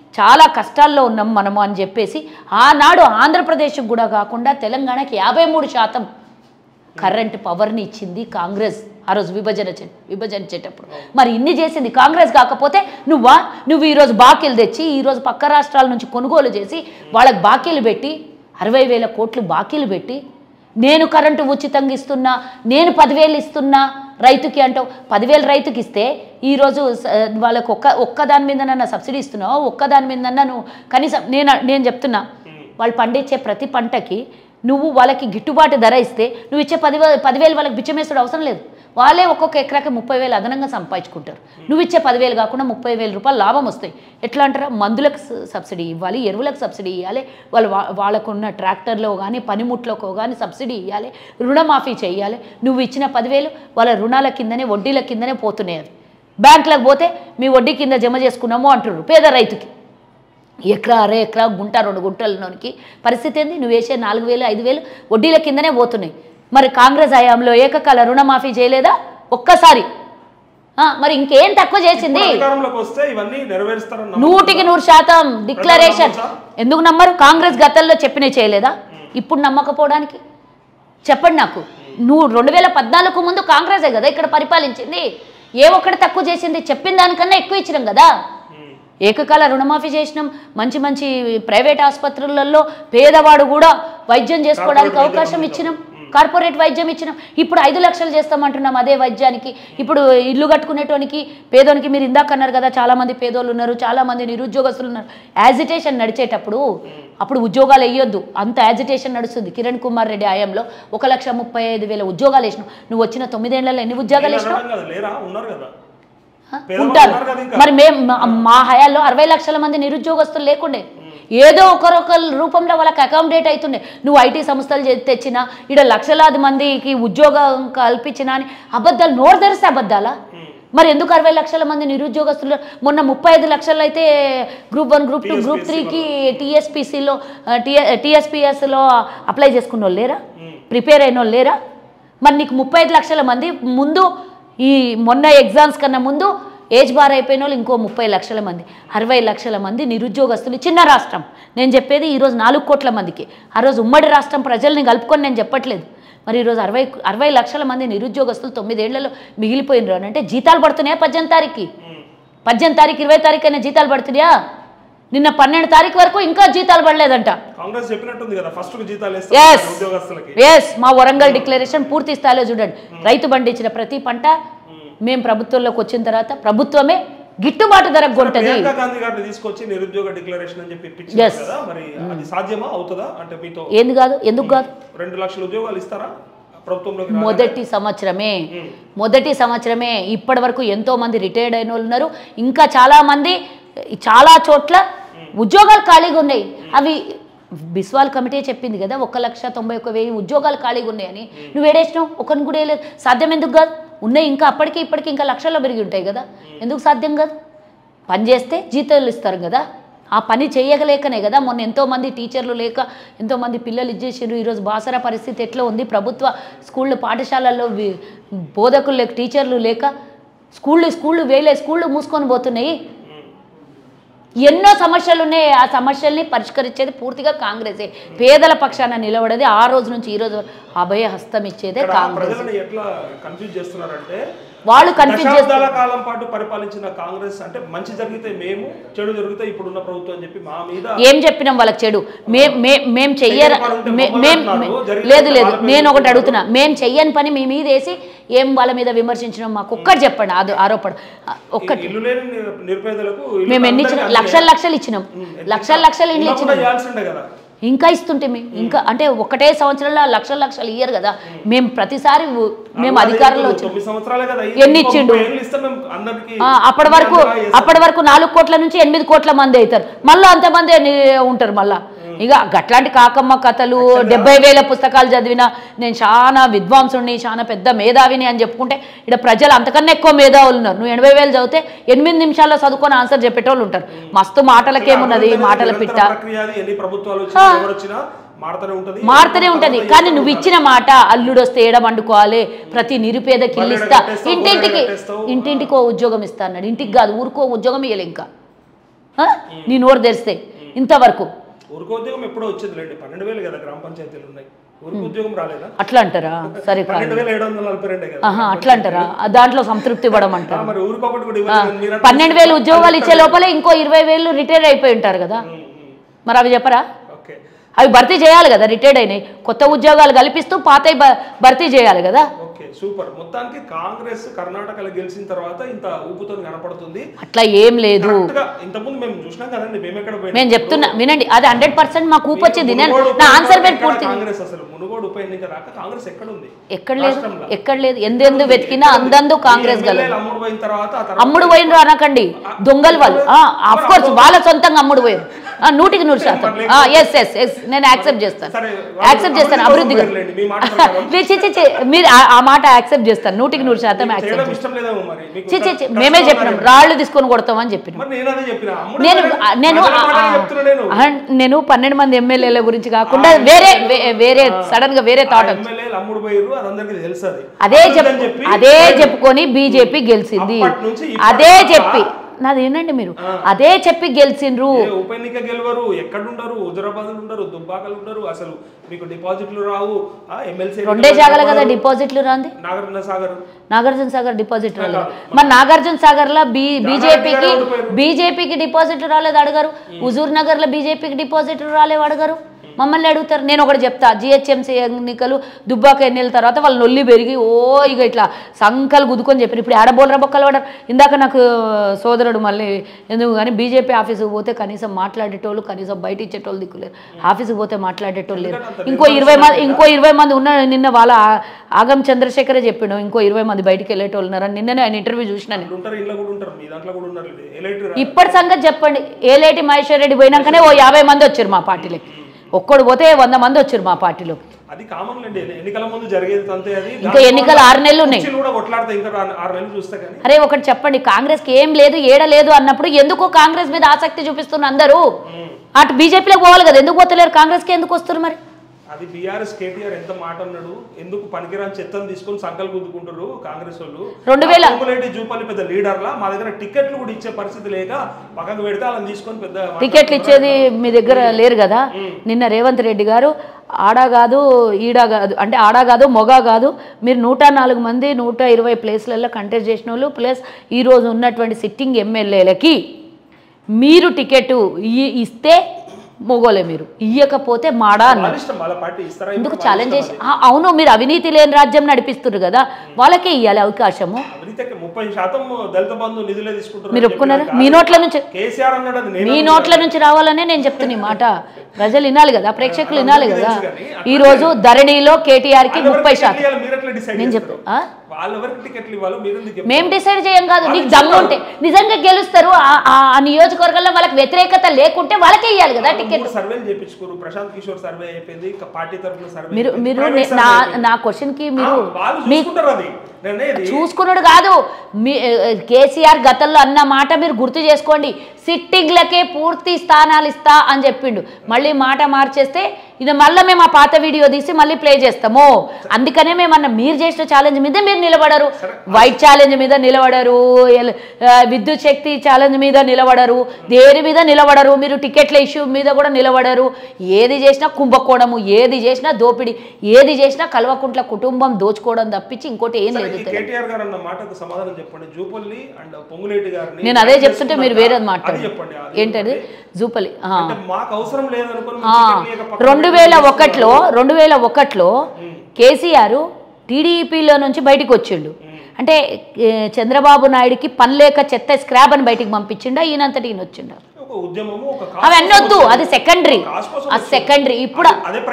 చాలా కష్టాల్లో ఉన్నాం మనము అని చెప్పేసి ఆనాడు ఆంధ్రప్రదేశ్కి కూడా కాకుండా తెలంగాణకి యాభై మూడు శాతం కరెంట్ పవర్ని ఇచ్చింది కాంగ్రెస్ ఆ రోజు విభజన విభజించేటప్పుడు. మరి ఇన్ని చేసింది కాంగ్రెస్ కాకపోతే నువ్వా నువ్వు ఈరోజు బాకీలు తెచ్చి ఈరోజు పక్క రాష్ట్రాల నుంచి కొనుగోలు చేసి వాళ్ళకి బాకీలు పెట్టి అరవై వేల కోట్లు బాకీలు పెట్టి నేను కరెంటు ఉచితంగా ఇస్తున్నా, నేను పదివేలు ఇస్తున్నా రైతుకి అంటావు. పదివేలు రైతుకి ఇస్తే ఈరోజు వాళ్ళకి ఒక్క ఒక్క దాని మీదనన్నా సబ్సిడీ ఇస్తున్నావు, ఒక్క దాని మీదనన్నా నువ్వు కనీసం నేను నేను చెప్తున్నా వాళ్ళు పండించే ప్రతి పంటకి నువ్వు వాళ్ళకి గిట్టుబాటు ధర ఇస్తే నువ్వు ఇచ్చే పదివే పదివేలు వాళ్ళకి బిచ్చమేసుడు అవసరం లేదు. వాళ్ళే ఒక్కొక్క ఎకరాకి ముప్పై వేలు అదనంగా సంపాదించుకుంటారు. నువ్వు ఇచ్చే పదివేలు కాకుండా ముప్పై వేల రూపాయలు లాభం వస్తాయి. ఎట్లా అంటారా, మందులకు సబ్సిడీ ఇవ్వాలి, ఎరువులకు సబ్సిడీ ఇవ్వాలి, వాళ్ళు వాళ్ళకున్న ట్రాక్టర్లో కానీ పనిముట్లకో కానీ సబ్సిడీ ఇవ్వాలి, రుణమాఫీ చేయాలి. నువ్వు ఇచ్చిన పదివేలు వాళ్ళ రుణాల కిందనే వడ్డీల కిందనే పోతున్నాయి. అవి బ్యాంకులకు పోతే మీ వడ్డీ కింద జమ చేసుకున్నాము అంటున్నారు పేద రైతుకి. ఎకరా అరే ఎకరా గుంట రెండు గుంటలలోనికి పరిస్థితి ఏంది? నువ్వు వేసే నాలుగు వేలు ఐదు వేలు వడ్డీల కిందనే పోతున్నాయి. మరి కాంగ్రెస్ హయాంలో ఏకకాల రుణమాఫీ చేయలేదా ఒక్కసారి? మరి ఇంకేం తక్కువ చేసింది? నూటికి నూరు శాతం డిక్లరేషన్. ఎందుకు నమ్మరు? కాంగ్రెస్ గతంలో చెప్పినే చేయలేదా? ఇప్పుడు నమ్మకపోవడానికి చెప్పండి నాకు. నువ్వు రెండు వేల పద్నాలుగు ముందు కాంగ్రెసే కదా ఇక్కడ పరిపాలించింది. ఏ ఒక్కటి తక్కువ చేసింది? చెప్పిన దానికన్నా ఎక్కువ ఇచ్చినాం కదా. ఏకకాల రుణమాఫీ చేసినాం, మంచి మంచి ప్రైవేట్ ఆసుపత్రులలో పేదవాడు కూడా వైద్యం చేసుకోవడానికి అవకాశం ఇచ్చినాం, కార్పొరేట్ వైద్యం ఇచ్చినాం. ఇప్పుడు ఐదు లక్షలు చేస్తామంటున్నాం అదే వైద్యానికి. ఇప్పుడు ఇల్లు కట్టుకునేటోనికి పేదోనికి మీరు ఇందాక అన్నారు కదా చాలామంది పేదోళ్ళు ఉన్నారు, చాలామంది నిరుద్యోగస్తులు ఉన్నారు. యాజిటేషన్ నడిచేటప్పుడు అప్పుడు ఉద్యోగాలు వేయొద్దు, అంత యాజిటేషన్ నడుస్తుంది. కిరణ్ కుమార్ రెడ్డి హయాంలో ఒక లక్ష ముప్పై ఐదు వేల ఉద్యోగాలు వేసినావు. నువ్వు వచ్చిన తొమ్మిదేళ్లలో ఎన్ని ఉద్యోగాలు వేసినావు? ఉంటారు. మరి మేము మా హయాల్లో అరవై లక్షల మంది నిరుద్యోగస్తులు లేకుండే. ఏదో ఒకరొక రూపంలో వాళ్ళకి అకామిడేట్ అవుతుండే. నువ్వు ఐటీ సంస్థలు తెచ్చినా ఇక్కడ లక్షలాది మందికి ఉద్యోగం కల్పించినా అని అబద్ధాలు నోరు తెరిస్తే అబద్ధాలా? మరి ఎందుకు అరవై లక్షల మంది నిరుద్యోగస్తులు? మొన్న ముప్పై ఐదు లక్షలు అయితే group one group two group త్రీకి టీఎస్పీసీలో టీఎస్పీఎస్లో అప్లై చేసుకున్న వాళ్ళు లేరా? ప్రిపేర్ అయిన వాళ్ళు లేరా? మరి నీకు ముప్పై ఐదు లక్షల మంది ముందు ఈ మొన్న ఎగ్జామ్స్ కన్నా ముందు ఏజ్ బార్ అయిపోయిన వాళ్ళు ఇంకో ముప్పై లక్షల మంది, అరవై లక్షల మంది నిరుద్యోగస్తులు. చిన్న రాష్ట్రం నేను చెప్పేది, ఈరోజు నాలుగు కోట్ల మందికి. ఆ రోజు ఉమ్మడి రాష్ట్రం ప్రజల్ని కలుపుకొని నేను చెప్పట్లేదు. మరి ఈరోజు అరవై అరవై లక్షల మంది నిరుద్యోగస్తులు తొమ్మిదేళ్లలో మిగిలిపోయినరు అని అంటే జీతాలు పడుతున్నాయా? పద్దెనిమిది తారీఖుకి పద్దెనిమిది తారీఖు ఇరవై తారీఖు అయినా జీతాలు పడుతున్నాయా? నిన్న పన్నెండు తారీఖు వరకు ఇంకా జీతాలు పడలేదంట. ఎస్, మా వరంగల్ డిక్లరేషన్ పూర్తి స్థాయిలో చూడండి. రైతు పండించిన ప్రతి పంట మేము ప్రభుత్వంలోకి వచ్చిన తర్వాత ప్రభుత్వమే గిట్టుబాటు ధరకు కొంటది. ఏంది కాదు, ఎందుకు కాదు? మొదటి సంవత్సరమే మొదటి సంవత్సరమే ఇప్పటి వరకు ఎంతో మంది రిటైర్డ్ అయిన వాళ్ళు ఉన్నారు. ఇంకా చాలా మంది చాలా చోట్ల ఉద్యోగాలు ఖాళీగా ఉన్నాయి. అవి బిస్వాల్ కమిటీ చెప్పింది కదా ఒక లక్ష తొంభై ఒక వెయ్యి ఉద్యోగాలు ఖాళీగా ఉన్నాయని. నువ్వు ఏడేసినావు? ఒకరిని కూడా వేయలేదు. సాధ్యం ఎందుకు కాదు? ఉన్నాయి ఇంకా అప్పటికి ఇప్పటికి ఇంకా లక్షల్లో పెరిగి ఉంటాయి కదా. ఎందుకు సాధ్యం కాదు? పని చేస్తే జీతాలు ఇస్తారు కదా. ఆ పని చేయగలేకనే కదా మొన్న ఎంతోమంది టీచర్లు లేక ఎంతోమంది పిల్లలు ఇచ్చేసారు. ఈరోజు బాసరా పరిస్థితి ఎట్లా ఉంది? ప్రభుత్వ స్కూళ్ళు పాఠశాలల్లో బోధకులు లేక టీచర్లు లేక స్కూళ్ళు స్కూళ్ళు వేలే స్కూళ్ళు మూసుకొని పోతున్నాయి. ఎన్నో సమస్యలు ఉన్నాయి. ఆ సమస్యల్ని పరిష్కరించేది పూర్తిగా కాంగ్రెసే. పేదల పక్షాన నిలబడేది ఆ రోజు నుంచి ఈ రోజు అభయ హస్తం ఇచ్చేదే కాంగ్రెస్. వాళ్ళు కన్ఫ్యూజ్ చేస్తారు. కాలం పాటు పరిపాలించిన కాంగ్రెస్ అంటే మంచి జరిగితే మేము, చెడు జరిగితే ఇప్పుడున్న ప్రభుత్వం అని చెప్పి మా మీద ఏం చెప్పినాం వాళ్ళకి? చెడు మేము చెయ్యరు. లేదు లేదు, నేను ఒకటి అడుగుతున్నా, మేము చెయ్యని పని మీ మీద వేసి ఏం వాళ్ళ మీద విమర్శించడం మాకు ఒక్కటి చెప్పండి. అది ఆరోపణ ఒక్కటి. మేము ఎన్ని ఇచ్చినాం? లక్షల లక్షలు ఇచ్చినాం, లక్షల లక్షలు ఇల్లు ఇచ్చినాం. ఇంకా ఇస్తుంటే మేము ఇంకా అంటే ఒకటే సంవత్సరంలో లక్షల లక్షలు ఇయ్యరు కదా. మేము ప్రతిసారి మేము అధికారంలో వచ్చి ఎన్ని ఇచ్చిండు? అప్పటి వరకు అప్పటి వరకు నాలుగు కోట్ల నుంచి ఎనిమిది కోట్ల మంది అవుతారు. మళ్ళీ అంతమంది ఉంటారు. మళ్ళా ఇక గట్లాంటి కాకమ్మ కథలు డెబ్బై వేల పుస్తకాలు చదివిన నేను చాలా విద్వాంసుని, చాలా పెద్ద మేధావిని అని చెప్పుకుంటే ఇక్కడ ప్రజలు అంతకన్నా ఎక్కువ మేధావులు ఉన్నారు. నువ్వు ఎనభై వేలు చదివితే ఎనిమిది నిమిషాల్లో చదువుకొని ఆన్సర్ చెప్పేటోళ్ళు ఉంటారు. మస్తు మాటలకేమున్నది, మాటల పిట్ట మారుతూనే ఉంటది. కానీ నువ్వు ఇచ్చిన మాట అల్లుడు వస్తే ఏడ వండుకోవాలి, ప్రతి నిరుపేదకి ఇల్లు ఇస్తా, ఇంటింటికి ఇంటింటికో ఉద్యోగం ఇస్తా అన్నాడు. ఇంటికి కాదు ఊరికో ఉద్యోగం ఇవ్వలే. ఇంకా నీ నోరు తెరిస్తే ఇంతవరకు ఊరికోద్యోగం ఎప్పుడో వచ్చింది లేండి, పన్నెండు వేలు కదా గ్రామ పంచాయతీలు ఉన్నాయి, ఊరికోద్యోగం రాలేదా? అట్లా అంటారా? సరే కాదు, పన్నెండు వేల ఏడు వందల నలభై రెండే కదా. ఆహా అట్లా అంటారా? దాంట్లో సంతృప్తి పడడం అంటారు. మరి ఊరికొకటి కూడా ఇవ్వలేదు మీరు. పన్నెండు వేలు ఉద్యోగాలు ఇచ్చే లోపలే ఇంకో ఇరవై వేలు రిటైర్ అయిపోయి ఉంటారు కదా, మరి అవి చెప్పరా? ఓకే, అవి భర్తీ చేయాలి కదా, రిటైర్డ్ అయినాయి కొత్త ఉద్యోగాలు కల్పిస్తూ పాతవి భర్తీ చేయాలి కదా. Okay super. మొత్తానికి కాంగ్రెస్ కర్ణాటకలో గెలిచిన తర్వాత ఇంత ఊపుతో కనపడుతుంది. అట్లా ఏం లేదు, ఇంతకుముందు మేము చూసినాం కదండి, మేము ఎక్కడ పోయినా నేను చెప్తున్నా వినండి, అది హండ్రెడ్ పర్సెంట్ మాకు ఊపు వచ్చింది. నేను నా ఆన్సర్ పెట్టి పూర్తి. కాంగ్రెస్ అసలు మునుగోడు ఉప ఎన్నిక రాక కాంగ్రెస్ ఎక్కడ ఉంది? ఎక్కడ లేదు, ఎక్కడ లేదు. ఎందెందు వెతికినా అందందు కాంగ్రెస్ గల. అమ్ముడు పోయిన తర్వాత అమ్ముడు పోయినరు అనకండి, దొంగలు వాళ్ళు. ఆఫ్ కోర్స్ వాళ్ళ సొంతంగా అమ్ముడు పోయారు, నూటికి నూరు శాతం. ఎస్ ఎస్ ఎస్ నేను యాక్సెప్ట్ చేస్తాను, యాక్సెప్ట్ చేస్తాను అభివృద్ధిగా. మీరు ఆ మాట యాక్సెప్ట్ చేస్తాను, నూటికి నూరు శాతం యాక్సెప్ట్ చేస్తాను. మేమే చెప్పినాం రాళ్ళు తీసుకొని కొడతాం అని చెప్పినాం. నేను నేను నేను పన్నెండు మంది ఎమ్మెల్యేల గురించి కాకుండా వేరే వేరే సడన్ గా వేరే థాట్ అదే చెప్పి అదే చెప్పుకొని బీజేపీ గెలిచింది, అదే చెప్పి నాది ఏంటండి మీరు అదే చెప్పి గెలిచిండ్రు. ఉప ఎన్నిక గెలవరు, ఎక్కడుండరు, హుజరాబాద్ ఉండరు, దుబ్బాకలు ఉండరు, అసలు మీకు డిపాజిట్లు రావు. ఎమ్మెల్సీ రెండే జాగాల కదా డిపాజిట్లు రాంది, నాగార్జున సాగర్ నాగార్జున సాగర్ డిపాజిట్ రాలేదు. మరి నాగార్జున సాగర్ లో బీ బీజేపీకి బీజేపీకి డిపాజిట్లు రాలేదు అడగారు, హుజూర్ నగర్ లో బీజేపీకి డిపాజిట్లు రాలేవు అడగారు. మమ్మల్ని అడుగుతారు. నేను ఒకటి చెప్తా, జిహెచ్ఎంసీ ఎన్నికలు దుబ్బాక ఎన్నికల తర్వాత వాళ్ళు నొల్లి పెరిగి ఓ ఇక ఇట్లా సంకలు గుద్దుకొని చెప్పారు. ఇప్పుడు ఆడబోలరా బొక్కలు పడారు. ఇందాక నాకు సోదరుడు మళ్ళీ ఎందుకు కానీ బీజేపీ ఆఫీసుకు పోతే కనీసం మాట్లాడేటోళ్ళు, కనీసం బయట ఇచ్చేటోళ్ళు దిక్కులేరు, ఆఫీసుకు పోతే మాట్లాడేటోళ్ళు లేరు. ఇంకో ఇరవై మంది ఇంకో ఇరవై మంది ఉన్న నిన్న వాళ్ళ ఆగం చంద్రశేఖరే చెప్పిండు, ఇంకో ఇరవై మంది బయటికి వెళ్ళేటోళ్ళు ఉన్నారని. నిన్ననే ఆయన ఇంటర్వ్యూ చూసినా. ఇప్పటి సంగతి చెప్పండి, ఏలేటి మహేశ్వర్ రెడ్డి పోయినాకనే ఓ యాభై మంది వచ్చారు మా పార్టీలోకి, ఒక్కడు పోతే వంద మంది వచ్చారు మా పార్టీలో. అది కామన్ అండి, ఎన్నికల ముందు జరిగేది అంతే. అది ఇంకా ఎన్నికలు ఆరు నెలలు ఉన్నాయి, అరే ఒకటి చెప్పండి, కాంగ్రెస్ కి ఏం లేదు ఏడ లేదు అన్నప్పుడు ఎందుకు కాంగ్రెస్ మీద ఆసక్తి చూపిస్తున్న అందరూ అటు బీజేపీలోకి పోవాలి కదా, ఎందుకు పోతలేరు? కాంగ్రెస్ కి ఎందుకు వస్తున్నారు మరి? అది బీఆర్ఎస్ కేటీఆర్ ఎంత మాట అన్నాడు, ఎందుకు పనికిరాని చెత్తను తీసుకొని సంకలు గుద్దుకుంటారు కాంగ్రెస్ వాళ్ళు. రెండు వేల జూపల్లి పెద్ద లీడర్లా, మా దగ్గర టికెట్లు కూడా ఇచ్చే పరిస్థితి లేక పక్కకు పెడితే అలా తీసుకొని పెద్ద టికెట్లు ఇచ్చేది మీ దగ్గర లేరు కదా. నిన్న రేవంత్ రెడ్డి గారు ఆడా కాదు ఈడా కాదు అంటే ఆడా కాదు మొగా కాదు, మీరు నూట నాలుగు మంది నూట ఇరవై ప్లేస్లలో కంటెస్ట్ చేసిన వాళ్ళు ప్లస్ ఈరోజు ఉన్నటువంటి సిట్టింగ్ ఎమ్మెల్యేలకి మీరు టికెట్ ఇస్తే మొగోలే, మీరు ఇయ్యకపోతే మాడా అన్నారు. ఎందుకు ఛాలెంజ్ చేసి? అవును, మీరు అవినీతి లేని రాజ్యం నడిపిస్తున్నారు కదా, వాళ్ళకే ఇవ్వాలి అవకాశము. మీరు ఒప్పుకున్నారా? మీ నోట్ల నుంచి మీ నోట్ల నుంచి రావాలనే నేను చెప్తున్నా ఈ మాట. ప్రజలు వినాలి కదా, ప్రేక్షకులు వినాలి కదా. ఈ రోజు ధరణిలో కేటీఆర్ కి ముప్పై శాతం నేను చెప్తా, మేము డిసైడ్ చేయం కాదు. నీకు దమ్ము ఉంటే నిజంగా గెలుస్తారు, ఆ నియోజకవర్గంలో వాళ్ళకి వ్యతిరేకత లేకుంటే వాళ్ళకే ఇవ్వాలి కదా టికెట్. మీరు మీరు నా క్వశ్చన్ కి మీరు చూసుకున్నాడు కాదు, మీ కేసీఆర్ గతంలో అన్న మాట మీరు గుర్తు చేసుకోండి. సిట్టింగ్లకే పూర్తి స్థానాలు ఇస్తా అని చెప్పిండు, మళ్ళీ మాట మార్చేస్తే ఇది మళ్ళీ మేము ఆ పాత వీడియో తీసి మళ్ళీ ప్లే చేస్తాము. అందుకనే మేము అన్న మీరు చేసిన ఛాలెంజ్ మీద మీరు నిలబడరు, వైట్ ఛాలెంజ్ మీద నిలబడరు, విద్యుత్ శక్తి ఛాలెంజ్ మీద నిలబడరు, దేని మీద నిలబడరు, మీరు టికెట్ల ఇష్యూ మీద కూడా నిలబడరు. ఏది చేసినా కుంభకోణము, ఏది చేసినా దోపిడి, ఏది చేసినా కల్వకుంట్ల కుటుంబం దోచుకోవడం తప్పించి ఇంకోటి ఏం లేదు. నేను అదే చెప్తుంటే మీరు వేరేది మాట్లాడారు ఏంటది జూపల్లి. రెండు వేల ఒకటిలో రెండు వేల ఒకటిలో కేసీఆర్ టీడీపీలో నుంచి బయటికి వచ్చిండు అంటే చంద్రబాబు నాయుడికి పని లేక చెత్త స్క్రాబ్ అని బయటికి పంపించిండా, ఈయనంతటి ఈయన వచ్చిండ. అవన్నీ వద్దు, అది సెకండరీ, అది సెకండరీ. ఇప్పుడు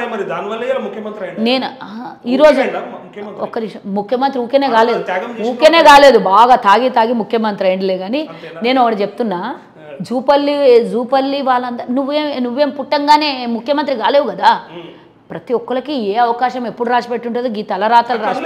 నేను ఈరోజు ఒక్క నిమిషం, ముఖ్యమంత్రి ఊకేనే కాలేదు ఊకేనే కాలేదు బాగా తాగి తాగి ముఖ్యమంత్రి అయిందిలే. కానీ నేను ఒకటి చెప్తున్నా, జూపల్లి జూపల్లి వాళ్ళందరూ నువ్వేం నువ్వేం పుట్టంగానే ముఖ్యమంత్రి కాలేవు కదా. ప్రతి ఒక్కరికి ఏ అవకాశం ఎప్పుడు రాసి పెట్టి ఉంటుందో గీ తలరాతలు రాసి.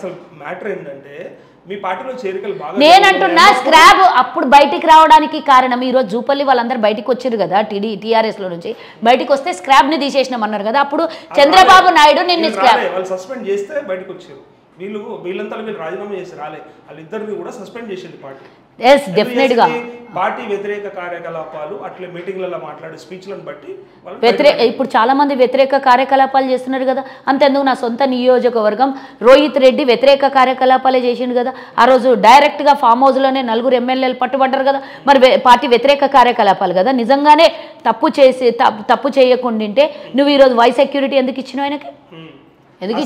నేనంటున్నా స్క్రాబ్ అప్పుడు బయటికి రావడానికి కారణం ఈరోజు జూపల్లి వాళ్ళందరూ బయటికి వచ్చారు కదా, టీడీ టీఆర్ఎస్ లో నుంచి బయటకు వస్తే స్క్రాబ్ ని తీసేసినాం అన్నారు కదా. అప్పుడు చంద్రబాబు నాయుడు నిన్ను స్క్రాబ్ సస్పెండ్ చేస్తే బయటకు వచ్చారు వీళ్ళు, వీళ్ళంతా వీళ్ళు రాజీనామా చేసి రాలే, వాళ్ళిద్దరిని కూడా సస్పెండ్ చేసింది పార్టీ. ఎస్ డెఫినెట్గా పార్టీ వ్యతిరేక కార్యకలాపాలు అట్లే మీటింగ్లలో మాట్లాడే స్పీచ్లను బట్టి వ్యతిరేక ఇప్పుడు చాలా మంది వ్యతిరేక కార్యకలాపాలు చేస్తున్నారు కదా. అంతెందుకు నా సొంత నియోజకవర్గం రోహిత్ రెడ్డి వ్యతిరేక కార్యకలాపాలే చేసిండు కదా. ఆ రోజు డైరెక్ట్గా ఫామ్ హౌస్లోనే నలుగురు ఎమ్మెల్యేలు పట్టుబడ్డారు కదా. మరి పార్టీ వ్యతిరేక కార్యకలాపాలు కదా. నిజంగానే తప్పు చేసి తప్పు చేయకుండింటే నువ్వు ఈరోజు వై సెక్యూరిటీ ఎందుకు ఇచ్చినావు ఆయనకి? ఎందుకు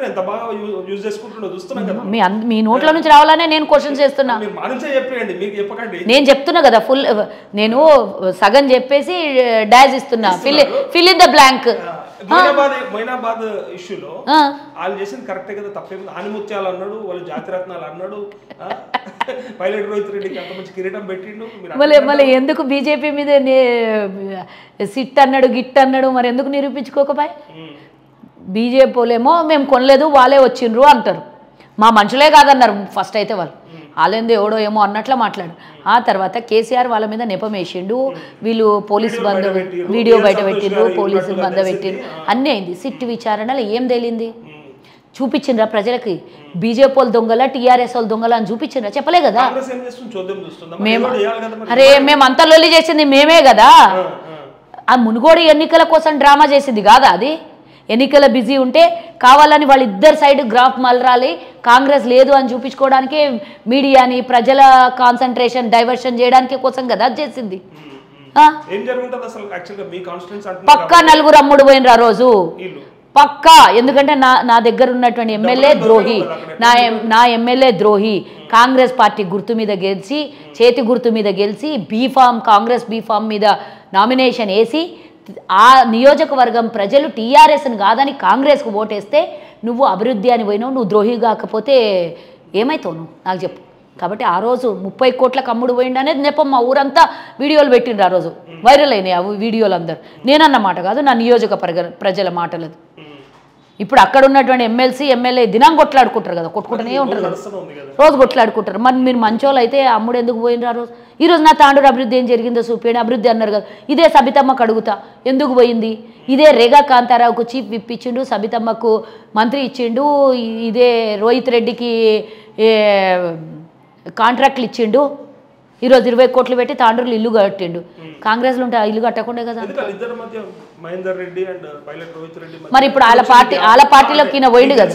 మీ మీ నోట్ల నుంచి రావాలనే నేను క్వశ్చన్స్ చేస్తున్నా. నేను చెప్తున్నా కదా ఫుల్ నేను సగం చెప్పేసి డాష్ ఇస్తున్నా. Fill fill in the blank. Moinabad ఇష్యూలో వాళ్ళు చేసింది కరెక్టే కదా, తప్పేమి. ఆనిముత్యాలు అన్నాడు, వాళ్ళు జాతిరత్నాలు అన్నాడు, పైలట్ రోహిత్ రెడ్డికి అంత మంచి కిరీటం పెట్టిండు. మళ్ళీ మళ్ళీ ఎందుకు బీజేపీ మీద సిట్ అన్నాడు గిట్ అన్నాడు, మరి ఎందుకు నిరూపించుకోకపోయి? బీజేపీ వాళ్ళేమో మేము కొనలేదు వాళ్ళే వచ్చిండ్రు అంటారు. మా మనుషులే కాదన్నారు ఫస్ట్ అయితే వాళ్ళు. వాళ్ళేందో ఎవడో ఏమో అన్నట్లు మాట్లాడు. ఆ తర్వాత కేసీఆర్ వాళ్ళ మీద నెపం వేసిండు, వీళ్ళు పోలీసు బంద వీడియో బయట పెట్టిండ్రు, పోలీసు బంద పెట్టిండ్రు, అన్నీ అయింది. సిట్ విచారణలో ఏం తేలింది? చూపించిండ్రా ప్రజలకి బీజేపీ వాళ్ళు దొంగల టీఆర్ఎస్ వాళ్ళు దొంగల అని చూపించిండ్రా? చెప్పలే కదా. మేము అరే మేము అంత లొల్లి చేసింది మేమే కదా. ఆ మునుగోడు ఎన్నికల కోసం డ్రామా చేసింది కాదా అది? ఎన్నికల బిజీ ఉంటే కావాలని వాళ్ళిద్దరు సైడ్ గ్రాఫ్ మలరాలి, కాంగ్రెస్ లేదు అని చూపించుకోవడానికి మీడియాని ప్రజల కాన్సన్ట్రేషన్ డైవర్షన్ చేయడానికి కోసం కదా అది చేసింది. పక్కా నలుగురు అమ్ముడు పోయినరు ఆ రోజు పక్కా. ఎందుకంటే నా నా దగ్గర ఉన్నటువంటి ఎమ్మెల్యే ద్రోహి, నా నా ఎమ్మెల్యే ద్రోహి కాంగ్రెస్ పార్టీ గుర్తు మీద గెలిచి చేతి గుర్తు మీద గెలిచి బీఫామ్ కాంగ్రెస్ బీఫామ్ మీద నామినేషన్ వేసి ఆ నియోజకవర్గం ప్రజలు టీఆర్ఎస్ని కాదని కాంగ్రెస్కు ఓటేస్తే నువ్వు అభివృద్ధి అని పోయినావు. నువ్వు ద్రోహి కాకపోతే ఏమవుతావు నువ్వు నాకు చెప్పు. కాబట్టి ఆ రోజు ముప్పై కోట్లకు అమ్ముడు పోయిండు అనేది నెపం. మా ఊరంతా వీడియోలు పెట్టిండ్రు ఆ రోజు, వైరల్ అయినాయి ఆ వీడియోలు అందరు. నేనన్న మాట కాదు, నా నియోజక ప్రజల మాటలేదు. ఇప్పుడు అక్కడ ఉన్నటువంటి ఎమ్మెల్సీ ఎమ్మెల్యే దినం కొట్లాడుకుంటారు కదా, కొట్టుకుంటూనే ఉంటారు కదా, రోజు కొట్లాడుకుంటారు. మరి మీరు మంచోళ్ళు అయితే అమ్ముడు ఎందుకు పోయినరు ఆ రోజు? ఈరోజు నా తాండూరు అభివృద్ధి ఏం జరిగిందో చూపించండి. అభివృద్ధి అన్నారు కదా, ఇదే సబితమ్మకు అడుగుతా ఎందుకు పోయింది? ఇదే రేగా కాంతారావుకు చీఫ్ విప్ ఇచ్చిండు, సబితమ్మకు మంత్రి ఇచ్చిండు, ఇదే రోహిత్ రెడ్డికి కాంట్రాక్ట్లు ఇచ్చిండు. ఈరోజు ఇరవై కోట్లు పెట్టి తాండూరులో ఇల్లు కట్టిండు. కాంగ్రెస్లో ఉంటే ఇల్లు కట్టకుండే కదా. మరి ఇప్పుడు వాళ్ళ పార్టీ వాళ్ళ పార్టీలోకి ఈయన పోయిండు కదా.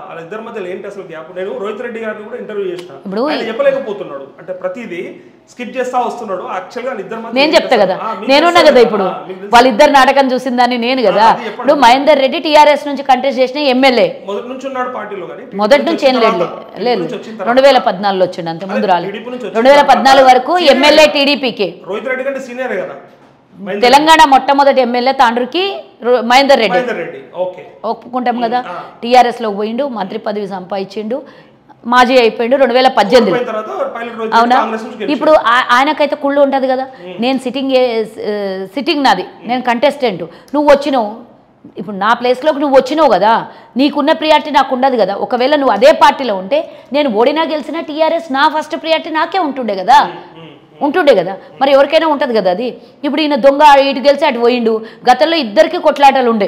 ఇప్పుడు చెప్పలేకపోతున్నాడు అంటే ప్రతిదీ స్కిప్ చేస్తా వస్తున్నాడు. నేను చెప్తా కదా, నేనున్నా కదా. ఇప్పుడు వాళ్ళిద్దరు నాటకం చూసిందని నేను కదా. ఇప్పుడు మహేందర్ రెడ్డి టీఆర్ఎస్ నుంచి కంటెస్ట్ చేసిన ఎమ్మెల్యే మొదటి నుంచి ఉన్నాడు పార్టీలో. మొదటి నుంచి ఏం లేదు లేదు రెండు వేల పద్నాలుగులో వచ్చిండు, అంతే ముందు రాలేదు. రెండు వేల పద్నాలుగు వరకు ఎమ్మెల్యే టీడీపీకి. రోహిత్ రెడ్డి కంటే సీనియర్ కదా. తెలంగాణ మొట్టమొదటి ఎమ్మెల్యే తాండ్రుకి మహేందర్ రెడ్డి. ఒప్పుకుంటాం కదా. టీఆర్ఎస్ లో పోయిండు, మంత్రి పదవి సంపాదించిండు, మాజీ అయిపోయిండు రెండు వేల పద్దెనిమిది. అవునా? ఇప్పుడు ఆయనకైతే కుళ్ళు ఉంటుంది కదా. నేను సిట్టింగ్ సిట్టింగ్ నాది, నేను కంటెస్టెంట్, నువ్వు వచ్చినావు. ఇప్పుడు నా ప్లేస్లోకి నువ్వు వచ్చినావు కదా, నీకున్న ప్రియారిటీ నాకు ఉండదు కదా. ఒకవేళ నువ్వు అదే పార్టీలో ఉంటే నేను ఓడినా గెలిచినా టీఆర్ఎస్ నా ఫస్ట్ ప్రియారిటీ నాకే ఉంటుండే కదా ఉంటుండే కదా మరి ఎవరికైనా ఉంటుంది కదా అది. ఇప్పుడు ఈయన దొంగ ఇటు గెలిచి అటు పోయిండు. గతంలో ఇద్దరికి కొట్లాటలు ఉండే,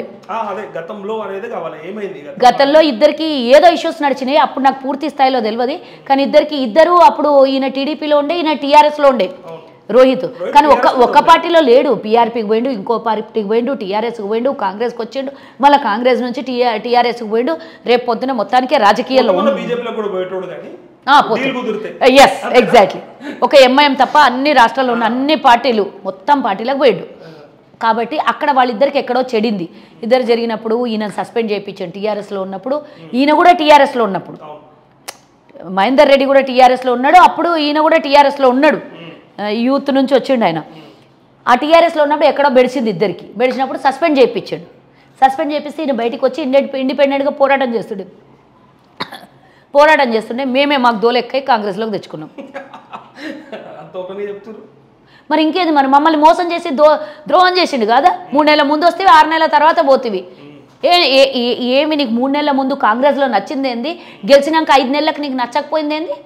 గతంలో ఇద్దరికి ఏదో ఇష్యూస్ నడిచినాయి. అప్పుడు నాకు పూర్తి స్థాయిలో తెలియదు, కానీ ఇద్దరికి ఇద్దరు అప్పుడు ఈయన టీడీపీలో ఉండే, ఈయన టీఆర్ఎస్లో ఉండే రోహిత్. కానీ ఒక్క ఒక్క పార్టీలో లేడు. పీఆర్పీకి పోయిండు, ఇంకో పార్టీకి పోయిండు, టీఆర్ఎస్కి పోయిండు, కాంగ్రెస్కి వచ్చిండు, మళ్ళీ కాంగ్రెస్ నుంచి టీఆర్ టీఆర్ఎస్కి పోయిండు. రేపు పొద్దున మొత్తానికే రాజకీయాల్లో ఎస్ ఎగ్జాక్ట్లీ. ఒక ఎంఐఎం తప్ప అన్ని రాష్ట్రాల్లో ఉన్న అన్ని పార్టీలు మొత్తం పార్టీలకు పోయిండు. కాబట్టి అక్కడ వాళ్ళిద్దరికి ఎక్కడో చెడింది. ఇద్దరు జరిగినప్పుడు ఈయన సస్పెండ్ చేయించాను టీఆర్ఎస్లో ఉన్నప్పుడు, ఈయన కూడా టీఆర్ఎస్లో ఉన్నప్పుడు, మహేందర్ రెడ్డి కూడా టీఆర్ఎస్లో ఉన్నాడు, అప్పుడు ఈయన కూడా టీఆర్ఎస్లో ఉన్నాడు, యూత్ నుంచి వచ్చిండు ఆయన. ఆ టీఆర్ఎస్లో ఉన్నప్పుడు ఎక్కడో బెడిచింది ఇద్దరికి. బెడిచినప్పుడు సస్పెండ్ చేయించాడు. సస్పెండ్ చేపిస్తే ఈయన బయటికి వచ్చి ఇండిపెండెంట్గా పోరాటం చేస్తుండే పోరాటం చేస్తుండే మేమే మాకు దోలెక్కై కాంగ్రెస్లోకి తెచ్చుకున్నాం. మరి ఇంకేది, మరి మమ్మల్ని మోసం చేసి దో ద్రోహం చేసిండు కదా. మూడు నెలల ముందు వస్తే ఆరు నెలల తర్వాత పోతివి. ఏ ఏమి నీకు మూడు నెలల ముందు కాంగ్రెస్లో నచ్చింది ఏంది? గెలిచినాక ఐదు నెలలకు నీకు నచ్చకపోయింది ఏంది?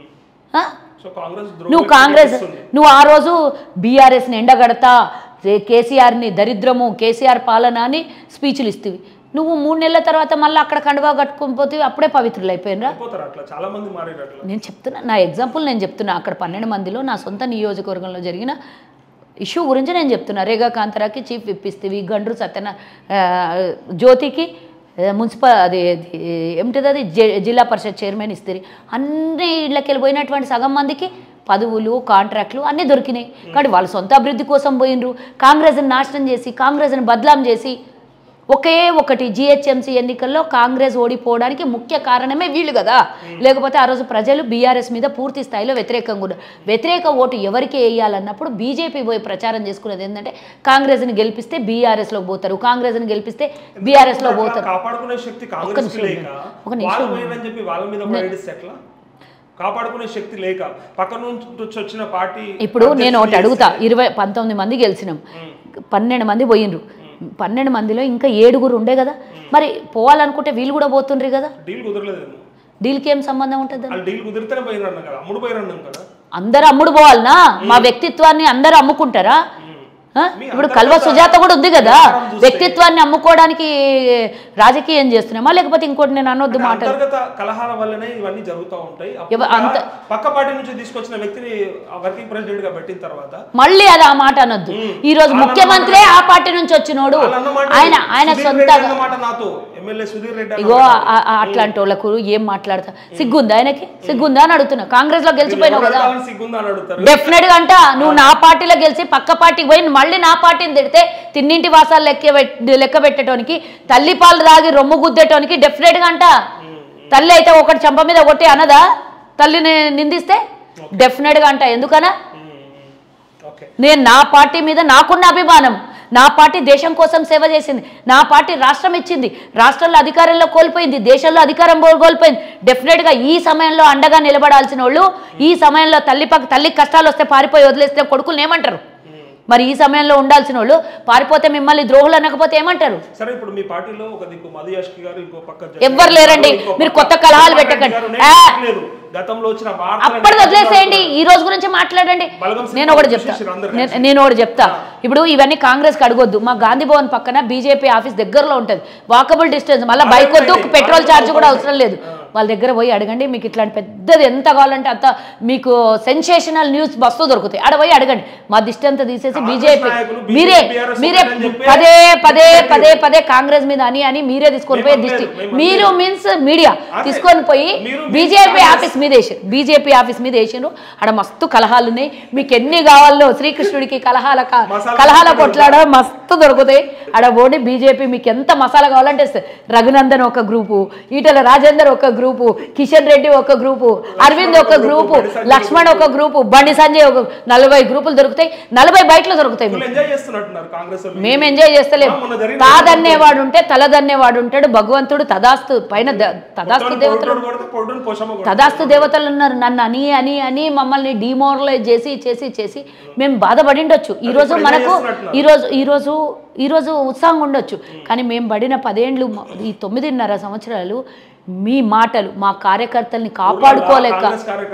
నువ్వు కాంగ్రెస్ నువ్వు ఆ రోజు బీఆర్ఎస్ని ఎండగడతా, కేసీఆర్ని దరిద్రము, కేసీఆర్ పాలన అని స్పీచ్లు ఇస్తేవి. నువ్వు మూడు నెలల తర్వాత మళ్ళీ అక్కడ కండువా కట్టుకొని పోతే అప్పుడే పవిత్రులు అయిపోయినరా? అయిపోతారు అట్లా, చాలా మంది మారారు అట్లా. నేను చెప్తున్నా, నా ఎగ్జాంపుల్ నేను చెప్తున్నా. అక్కడ పన్నెండు మందిలో నా సొంత నియోజకవర్గంలో జరిగిన ఇష్యూ గురించి నేను చెప్తున్నా. రేగా కాంతారాకి చీఫ్ ఇప్పిస్తేవి, గండ్రు సత్యన జ్యోతికి మున్సిపల్ అది ఏమిటిది అది జిల్లా పరిషత్ చైర్మన్ ఇస్తారు. అన్ని ఇళ్ళకి వెళ్ళిపోయినటువంటి సగం మందికి పదవులు, కాంట్రాక్ట్లు అన్నీ దొరికినాయి. కాబట్టి వాళ్ళ సొంత అభివృద్ధి కోసం పోయినరు. కాంగ్రెస్ని నాశనం చేసి, కాంగ్రెస్ని బదలాం చేసి, ఒకే ఒకటి జిహెచ్ఎంసీ ఎన్నికల్లో కాంగ్రెస్ ఓడిపోవడానికి ముఖ్య కారణమే వీళ్ళు కదా. లేకపోతే ఆ రోజు ప్రజలు బీఆర్ఎస్ మీద పూర్తి స్థాయిలో వ్యతిరేకంగా ఉన్నారు. వ్యతిరేక ఓటు ఎవరికి వేయాలన్నప్పుడు బీజేపీ పోయి ప్రచారం చేసుకునేది ఏంటంటే కాంగ్రెస్ని గెలిపిస్తే బీఆర్ఎస్లోకి పోతారు, కాంగ్రెస్ని గెలిపిస్తే బీఆర్ఎస్లో పోతారు. కాపాడుకునే శక్తి కాంగ్రెస్ లేక ఒక నిమిషం చెప్పి వాళ్ళ మీద పడేస్తే ఎట్లా? కాపాడుకునే శక్తి లేక పక్క నుంచి వచ్చిన పార్టీ. ఇప్పుడు నేను ఒకటి అడుగుతా, ఇరవై పంతొమ్మిది మంది గెలిచినాం, పన్నెండు మంది పోయినరు. పన్నెండు మందిలో ఇంకా ఏడుగురు ఉండే కదా, మరి పోవాలనుకుంటే వీళ్ళు కూడా పోతుండ్రు కదా. డీల్ కుదరలేదు. డీల్కి ఏం సంబంధం ఉంటుంది? డీల్ కుదిరితేనే పోయినారు కదా, అమ్ముడు పోయినారు కదా. అందరు అమ్ముడు పోవాలనా? మా వ్యక్తిత్వాన్ని అందరు అమ్ముకుంటారా? ఇప్పుడు కల్వ సుజాత కూడా ఉంది కదా, వ్యక్తిత్వాన్ని అమ్ముకోవడానికి రాజకీయం చేస్తున్నామా లేకపోతే ఇంకోటి నేను అనొద్దు మాట. కలహాల వల్లనే ఇవన్నీ జరుగుతూ ఉంటాయి. పక్క పార్టీ నుంచి తీసుకొచ్చిన వ్యక్తిని వర్కింగ్ ప్రెసిడెంట్ గా పెట్టిన తర్వాత మళ్ళీ అది ఆ మాట అనొద్దు. ఈ రోజు ముఖ్యమంత్రి ఆ పార్టీ నుంచి వచ్చినోడు, ఆయన ఆయన సొంత ఇగో అట్లాంటి వాళ్ళకు ఏం మాట్లాడతా సిగ్గుందా? ఆయనకి సిగ్గుందా అని అడుగుతున్నా. కాంగ్రెస్ లో గెలిచిపోయినావు కదా, డెఫినెట్ గా అంట నువ్వు నా పార్టీలో గెలిచి పక్క పార్టీకి పోయి మళ్ళీ నా పార్టీని తిడితే తిన్నింటి వాసాలు లెక్క లెక్క పెట్టడానికి, తల్లి పాలు తాగి రొమ్ము గుద్దేటానికి డెఫినెట్ గా అంట. తల్లి అయితే ఒకటి చంప మీద కొట్టి అనదా? తల్లిని నిందిస్తే డెఫినెట్ గా అంట. ఎందుకనా? నేను నా పార్టీ మీద నాకున్న అభిమానం, నా పార్టీ దేశం కోసం సేవ చేసింది, నా పార్టీ రాష్ట్రం ఇచ్చింది, రాష్ట్రంలో అధికారంలో కోల్పోయింది, దేశంలో అధికారం కోల్పోయింది. డెఫినెట్గా ఈ సమయంలో అండగా నిలబడాల్సిన వాళ్ళు, ఈ సమయంలో తల్లి పక్క తల్లికి కష్టాలు వస్తే పారిపోయి వదిలేస్తే కొడుకులు ఏమంటారు? మరి ఈ సమయంలో ఉండాల్సిన వాళ్ళు పారిపోతే మిమ్మల్ని ద్రోహులు అనకపోతే ఏమంటారు? సరే, ఇప్పుడు మీ పార్టీలో ఒక దిక్కు మధుయాష్కి గారు, ఇంకో పక్క ఎవ్వరు లేరండి. మీరు కొత్త కలహాలు పెట్టకండి, గతంలో వచ్చిన అప్పటి వదిలేసేయండి, ఈ రోజు గురించి మాట్లాడండి. నేను ఒకటి చెప్తా నేను ఒకటి చెప్తా ఇప్పుడు ఇవన్నీ కాంగ్రెస్ కి అడగొద్దు. మా గాంధీ భవన్ పక్కన బీజేపీ ఆఫీస్ దగ్గరలో ఉంటుంది, వాకబుల్ డిస్టెన్స్, మళ్ళీ బైక్ వద్దు, పెట్రోల్ ఛార్జ్ కూడా అవసరం లేదు. వాళ్ళ దగ్గర పోయి అడగండి, మీకు ఇట్లాంటి పెద్దది ఎంత కావాలంటే అంత మీకు సెన్సేషనల్ న్యూస్ బస్సు దొరుకుతాయి, ఆడ పోయి అడగండి. మా దిష్టి అంతా తీసేసి బీజేపీ మీరే మీరే పదే పదే పదే పదే కాంగ్రెస్ మీద అని అని మీరే తీసుకొని పోయి దిష్టి, మీరు మీన్స్ మీడియా తీసుకొని పోయి బీజేపీ ఆఫీస్ మీద వేసారు, బీజేపీ ఆఫీస్ మీద వేసారు. ఆడ మస్తు కలహాలు ఉన్నాయి, మీకు ఎన్ని కావాలో శ్రీకృష్ణుడికి కలహాల కలహాల కొట్లాడ మస్తు దొరుకుతాయి. ఆడ పోండి, బీజేపీ మీకు ఎంత మసాలా కావాలంటే రఘునందన్ ఒక గ్రూపు, ఈటల రాజేందర్ ఒక గ్రూపు, కిషన్ రెడ్డి ఒక గ్రూపు, అరవింద్ ఒక గ్రూపు, లక్ష్మణ్ ఒక గ్రూపు, బండి సంజయ్ ఒక నలభై గ్రూపులు దొరుకుతాయి, నలభై బయటలు దొరుకుతాయి. మేము ఎంజాయ్ చేస్తలేము. తాదన్నేవాడు ఉంటే తలదన్నేవాడు ఉంటాడు. భగవంతుడు తదాస్తు పైన తదాస్తు దేవతలు తదాస్తు దేవతలు ఉన్నారు. నన్ను అని అని అని మమ్మల్ని డిమోరలైజ్ చేసి చేసి చేసి మేము బాధపడిండొచ్చు. ఈరోజు మనకు ఈరోజు ఈరోజు ఈరోజు ఉత్సాహంగా ఉండొచ్చు, కానీ మేము పడిన పదేండ్లు ఈ తొమ్మిదిన్నర సంవత్సరాలు మీ మాటలు మా కార్యకర్తల్ని కాపాడుకోలేక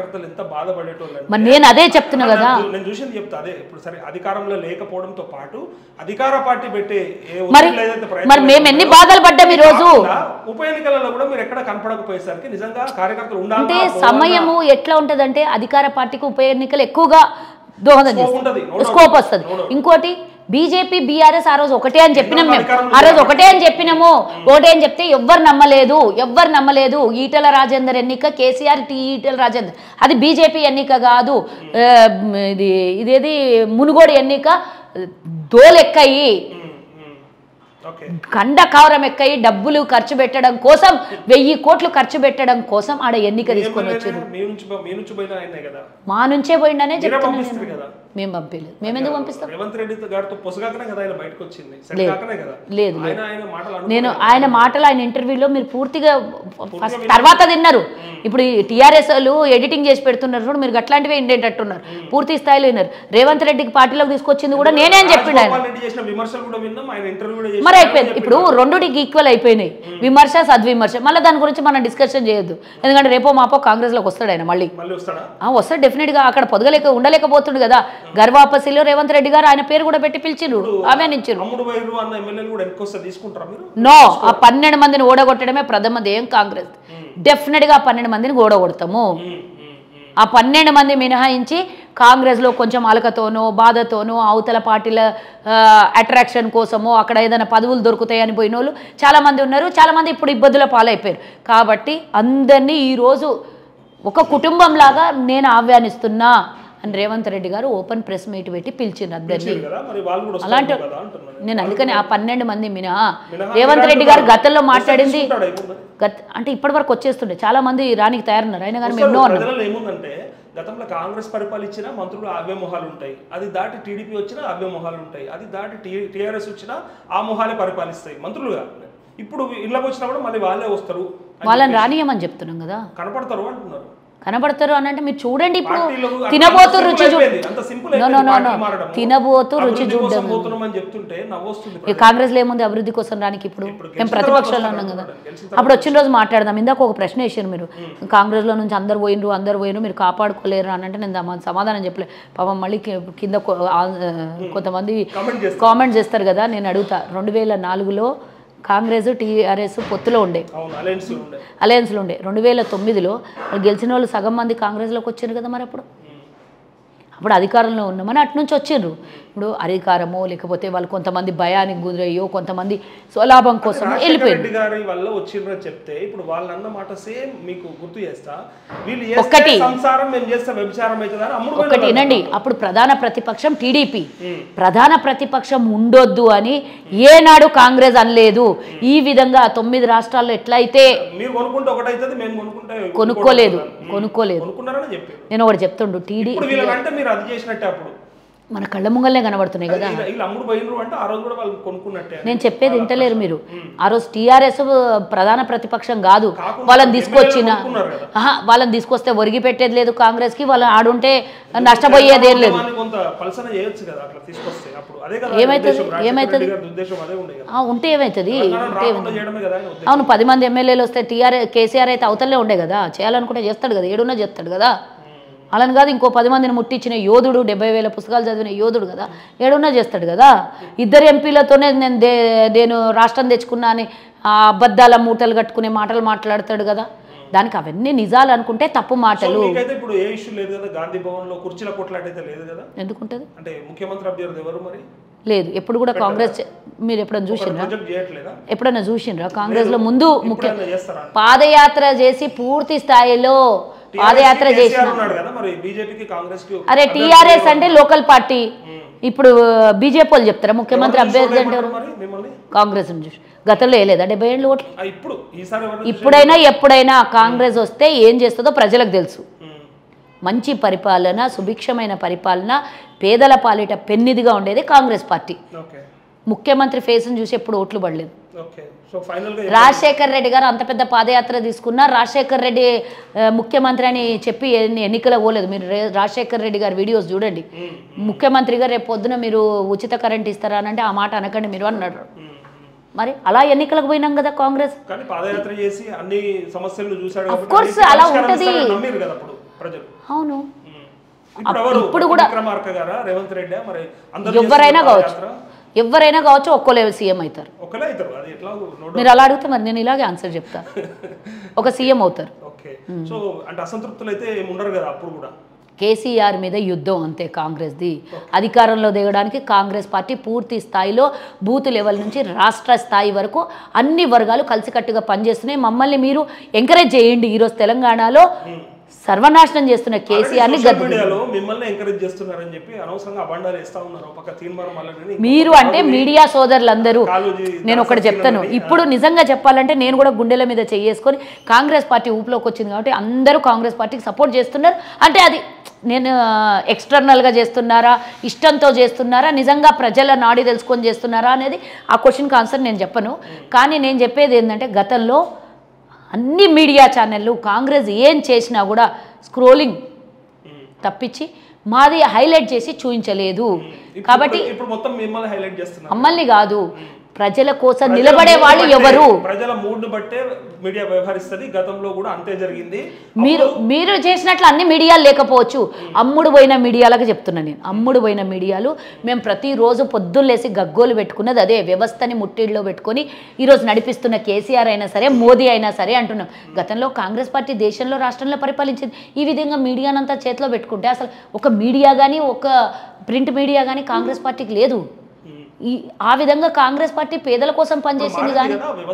మరి నేను అదే చెప్తున్నా కదా. నేను చూసింది చెప్తా అదే. ఇప్పుడు సరే, అధికారంలో లేకపోవడంతో పాటు అధికార పార్టీ పెట్టే మరి మరి మేము ఎన్ని బాధలు పడ్డాం. ఈ రోజు ఉప ఎన్నికలలో కూడా మీరు ఎక్కడ కనపడకపోయేసరికి నిజంగా కార్యకర్తలు ఉండాలి. అంటే సమయము ఎట్లా ఉంటదంటే అధికార పార్టీకి ఉప ఎన్నికలు ఎక్కువగా దోహదం చేస్తుంది, స్కోప్ వస్తుంది. ఇంకోటి బీజేపీ బీఆర్ఎస్ ఆ రోజు ఒకటే అని చెప్పినాం మేము, ఆ రోజు ఒకటే అని చెప్పినాము. ఒకటే అని చెప్తే ఎవ్వరు నమ్మలేదు, ఎవ్వరు నమ్మలేదు. ఈటల రాజేందర్ ఎన్నిక కేసీఆర్ టీ ఈటల రాజేందర్, అది బీజేపీ ఎన్నిక కాదు. ఇది ఇదేది మునుగోడు ఎన్నిక దోలెక్కయి కండ కావరం ఎక్కయి డబ్బులు ఖర్చు పెట్టడం కోసం, వెయ్యి కోట్లు ఖర్చు పెట్టడం కోసం ఆడ ఎన్నిక తీసుకొని వచ్చారు. మా నుంచే పోయిండనే చెప్తున్నాను. మేము పంపించలేదు. మేము ఎందుకు పంపిస్తాం? లేదు, నేను ఆయన మాటలు ఆయన ఇంటర్వ్యూలో మీరు పూర్తిగా ఫస్ట్ తర్వాత తిన్నారు. ఇప్పుడు టీఆర్ఎస్ వాళ్ళు ఎడిటింగ్ చేసి పెడుతున్నారు, మీరు అట్లాంటివే ఇండేటట్టున్నారు. పూర్తి స్థాయిలో విన్నారు. రేవంత్ రెడ్డికి పార్టీలోకి తీసుకొచ్చింది కూడా నేనేం చెప్పిన మరి అయిపోయింది. ఇప్పుడు రెండుకి ఈక్వల్ అయిపోయినాయి, విమర్శ సద్విమర్శ. మళ్ళీ దాని గురించి మనం డిస్కషన్ చేయొద్దు, ఎందుకంటే రేపో మాపో కాంగ్రెస్ లోకి వస్తాడు ఆయన. మళ్ళీ వస్తాడు డెఫినెట్ గా. అక్కడ పొదగలేక ఉండలేకపోతుండు కదా. గర్వాపసిలో రేవంత్ రెడ్డి గారు ఆయన పేరు కూడా పెట్టి పిలిచిరు, ఆహ్వానించారు. అమ్ముడు వైరు అన్న ఎమ్మెల్యేలు కూడా ఎన్నికొస్తే తీసుకుంటారా మీరు? నో, ఆ పన్నెండు మందిని ఓడగొట్టడమే ప్రథమ ధ్యేయం కాంగ్రెస్. డెఫినెట్గా ఆ పన్నెండు మందిని ఓడగొడతాము. ఆ పన్నెండు మంది మినహాయించి కాంగ్రెస్లో కొంచెం అలకతోనో బాధతోనో అవతల పార్టీల అట్రాక్షన్ కోసమో అక్కడ ఏదైనా పదవులు దొరుకుతాయని పోయిన వాళ్ళు చాలామంది ఉన్నారు. చాలామంది ఇప్పుడు ఇబ్బందుల పాలైపోయారు. కాబట్టి అందరినీ ఈరోజు ఒక కుటుంబంలాగా నేను ఆహ్వానిస్తున్నా అని రేవంత్ రెడ్డి గారు ఓపెన్ ప్రెస్ మీట్ పెట్టి పిలిచింది అందరినీ. అలాంటి నేను అందుకని ఆ పన్నెండు మంది మినహా రేవంత్ రెడ్డి గారు గతంలో మాట్లాడింది గత అంటే ఇప్పటి వరకు వచ్చేస్తుండే చాలా మంది రానికి తయారున్నారు. అయినా కానీ మేము ఏముందంటే గతంలో కాంగ్రెస్ పరిపాలించిన మంత్రులు అవే మొహాలు ఉంటాయి, అది దాటి టీడీపీ వచ్చినా అవే మొహాలు ఉంటాయి, అది దాటి టీఆర్ఎస్ వచ్చినా ఆ మొహాలే పరిపాలిస్తాయి మంత్రులుగా. ఇప్పుడు ఇళ్ళకి వచ్చినప్పుడు మళ్ళీ వాళ్ళే వస్తారు, వాళ్ళని రానియమని చెప్తున్నాం కదా, కనపడతారు అంటున్నారు. కనబడతారు అని అంటే మీరు చూడండి, ఇప్పుడు తినబోతు రుచి తినబోతు రుచి చూడడం. కాంగ్రెస్ లో ఏముంది అభివృద్ధి కోసం రానికి? ఇప్పుడు మేము ప్రతిపక్షంలో ఉన్నాం కదా. అప్పుడు వచ్చిన రోజు మాట్లాడదాం. ఇందాక ఒక ప్రశ్న వేసారు మీరు, కాంగ్రెస్ లో నుంచి అందరు పోయినరు అందరు పోయినరు మీరు కాపాడుకోలేరు అని అంటే నేను సమాధానం చెప్పలేదు. పాపం మళ్ళీ కింద కొంతమంది కామెంట్ చేస్తారు కదా. నేను అడుగుతా, రెండు వేల నాలుగులో కాంగ్రెస్ టీఆర్ఎస్ పొత్తులో ఉండే, అలయన్స్లో ఉండే. రెండు వేల తొమ్మిదిలో వాళ్ళు గెలిచిన వాళ్ళు సగం మంది కాంగ్రెస్లోకి వచ్చారు కదా. మరి అప్పుడు అప్పుడు అధికారంలో ఉన్నామని అటు నుంచి వచ్చిండ్రు. ఇప్పుడు అధికారమో లేకపోతే వాళ్ళు కొంతమంది భయానికి గురయ్యో కొంతమంది స్వలాభం కోసం వెళ్ళిపోయారు. చెప్తే ఇప్పుడు వాళ్ళు అన్న మాట సేమ్ మీకు గుర్తు చేస్తా, ఒకటి ఒకటి వినండి. అప్పుడు ప్రధాన ప్రతిపక్షం టీడీపీ, ప్రధాన ప్రతిపక్షం ఉండొద్దు అని ఏనాడు కాంగ్రెస్ అనలేదు. ఈ విధంగా తొమ్మిది రాష్ట్రాల్లో ఎట్లయితే కొనుక్కోలేదు కొనుక్కోలేదు నేను ఒకటి చెప్తుండు, టీడీపీ మన కళ్ళ ముంగల్నే కనబడుతున్నాయి కదా. నేను చెప్పేది వింటలేరు మీరు. ఆ రోజు టీఆర్ఎస్ ప్రధాన ప్రతిపక్షం కాదు, వాళ్ళని తీసుకొచ్చిన వాళ్ళని తీసుకొస్తే ఒరిగి పెట్టేది లేదు కాంగ్రెస్ కి, వాళ్ళు ఆడుంటే నష్టపోయేది ఏం లేదు. ఏమైతుంది ఏమైతుంది ఉంటే ఏమైతుంది? అవును, పది మంది ఎమ్మెల్యేలు వస్తే టీఆర్ఎస్ కేసీఆర్ అయితే అవతలే ఉండే కదా, చేయాలనుకుంటే చేస్తాడు కదా, ఏడున్నా చేస్తాడు కదా. అలాని కాదు ఇంకో పది మందిని ముట్టించిన యోధుడు, డెబ్బై వేల పుస్తకాలు చదివిన యోధుడు కదా, ఏడున్నా చేస్తాడు కదా. ఇద్దరు ఎంపీలతోనే నేను దే నేను రాష్ట్రం తెచ్చుకున్నా అని అబద్ధాల మూటలు కట్టుకునే మాటలు మాట్లాడతాడు కదా. దానికి అవన్నీ నిజాలు అనుకుంటే తప్పు మాటలు. ఇప్పుడు ఏ ఇష్యూ లేదు కదా, గాంధీ భవన్ లో కుర్చీల కొట్లాటైతే లేదు కదా. ఎందుకుంటది? అంటే ముఖ్యమంత్రి అభ్యర్థి ఎవరు మరి లేదు. ఎప్పుడు కూడా కాంగ్రెస్ మీరు ఎప్పుడైనా చూసిండ్రా? ఎప్పుడైనా చూసిండ్రా కాంగ్రెస్ లో ముందు ముఖ్య పాదయాత్ర చేసి పూర్తి స్థాయిలో పాదయాత్ర చేసిన? అరే టీఆర్ఎస్ అంటే లోకల్ పార్టీ. ఇప్పుడు బీజేపీ వాళ్ళు చెప్తారా ముఖ్యమంత్రి అభ్యర్థి అంటే? కాంగ్రెస్ చూసి గతంలో వేయలేదా డెబ్బై ఏళ్ళు ఓట్లు? ఇప్పుడైనా ఎప్పుడైనా కాంగ్రెస్ వస్తే ఏం చేస్తుందో ప్రజలకు తెలుసు. మంచి పరిపాలన, సుభిక్షమైన పరిపాలన, పేదల పాలిట పెన్నిదిగా ఉండేది కాంగ్రెస్ పార్టీ. ముఖ్యమంత్రి ఫేస్ని చూసి ఎప్పుడు ఓట్లు పడలేదు. రాజశేఖర్ రెడ్డి గారు అంత పెద్ద పాదయాత్ర తీసుకున్నా రాజశేఖర్ రెడ్డి ముఖ్యమంత్రి అని చెప్పి ఎన్నికలకు పోలేదు. మీరు రాజశేఖర్ రెడ్డి గారి వీడియోస్ చూడండి. ముఖ్యమంత్రిగా రేపు పొద్దున మీరు ఉచిత కరెంట్ ఇస్తారా అని అంటే ఆ మాట అనకండి మీరు అన్నాడు. మరి అలా ఎన్నికలకు పోయినాం కదా కాంగ్రెస్. ఆఫ్ కోర్స్ అలా ఉంటుంది. అవును, ఇప్పుడు కూడా ఎవరైనా కావచ్చు ఎవరైనా కావచ్చు ఒక్కోలే సీఎం అవుతారు. మీరు అలా అడిగితే మరి నేను ఇలాగే ఆన్సర్ చెప్తా, ఒక సీఎం అవుతారు. కేసీఆర్ మీద యుద్ధం అంతే కాంగ్రెస్ది. అధికారంలో దిగడానికి కాంగ్రెస్ పార్టీ పూర్తి స్థాయిలో బూత్ లెవెల్ నుంచి రాష్ట్ర స్థాయి వరకు అన్ని వర్గాలు కలిసికట్టుగా పనిచేస్తున్నాయి. మమ్మల్ని మీరు ఎంకరేజ్ చేయండి. ఈరోజు తెలంగాణలో సర్వనాశనం చేస్తున్న కేసీఆర్ని మీరు అంటే మీడియా సోదరులందరూ, నేను ఒకటి చెప్తాను, ఇప్పుడు నిజంగా చెప్పాలంటే నేను కూడా గుండెల మీద చేసుకొని కాంగ్రెస్ పార్టీ ఊపులోకి వచ్చింది కాబట్టి అందరూ కాంగ్రెస్ పార్టీకి సపోర్ట్ చేస్తున్నారు. అంటే అది నేను ఎక్స్టర్నల్గా చేస్తున్నారా, ఇష్టంతో చేస్తున్నారా, నిజంగా ప్రజల నాడి తెలుసుకొని చేస్తున్నారా అనేది ఆ క్వశ్చన్కి ఆన్సర్ నేను చెప్పను. కానీ నేను చెప్పేది ఏంటంటే గతంలో అన్ని మీడియా ఛానళ్ళు కాంగ్రెస్ ఏం చేసినా కూడా స్క్రోలింగ్ తప్పించి మాది హైలైట్ చేసి చూపించలేదు. కాబట్టి మమ్మల్ని కాదు, ప్రజల కోసం నిలబడే వాళ్ళు ఎవరు? ప్రజల మూడ్ ని బట్టే మీడియా వ్యవహరిస్తుంది. గతంలో కూడా అంతే జరిగింది. మీరు మీరు చేసినట్లు అన్ని మీడియాలు లేకపోవచ్చు. అమ్ముడు పోయిన మీడియాలకు చెప్తున్నా నేను. అమ్ముడు పోయిన మీడియాలు మేము ప్రతిరోజు పొద్దున్నేసి గగ్గోలు పెట్టుకున్నది అదే. వ్యవస్థని ముట్టిడిలో పెట్టుకొని ఈరోజు నడిపిస్తున్న కేసీఆర్ అయినా సరే, మోదీ అయినా సరే అంటున్నాం. గతంలో కాంగ్రెస్ పార్టీ దేశంలో రాష్ట్రంలో పరిపాలించింది. ఈ విధంగా మీడియానంతా చేతిలో పెట్టుకుంటే అసలు ఒక మీడియా కానీ, ఒక ప్రింట్ మీడియా కానీ కాంగ్రెస్ పార్టీకి లేదు. ఈ ఆ విధంగా కాంగ్రెస్ పార్టీ పేదల కోసం పనిచేసింది. కానీ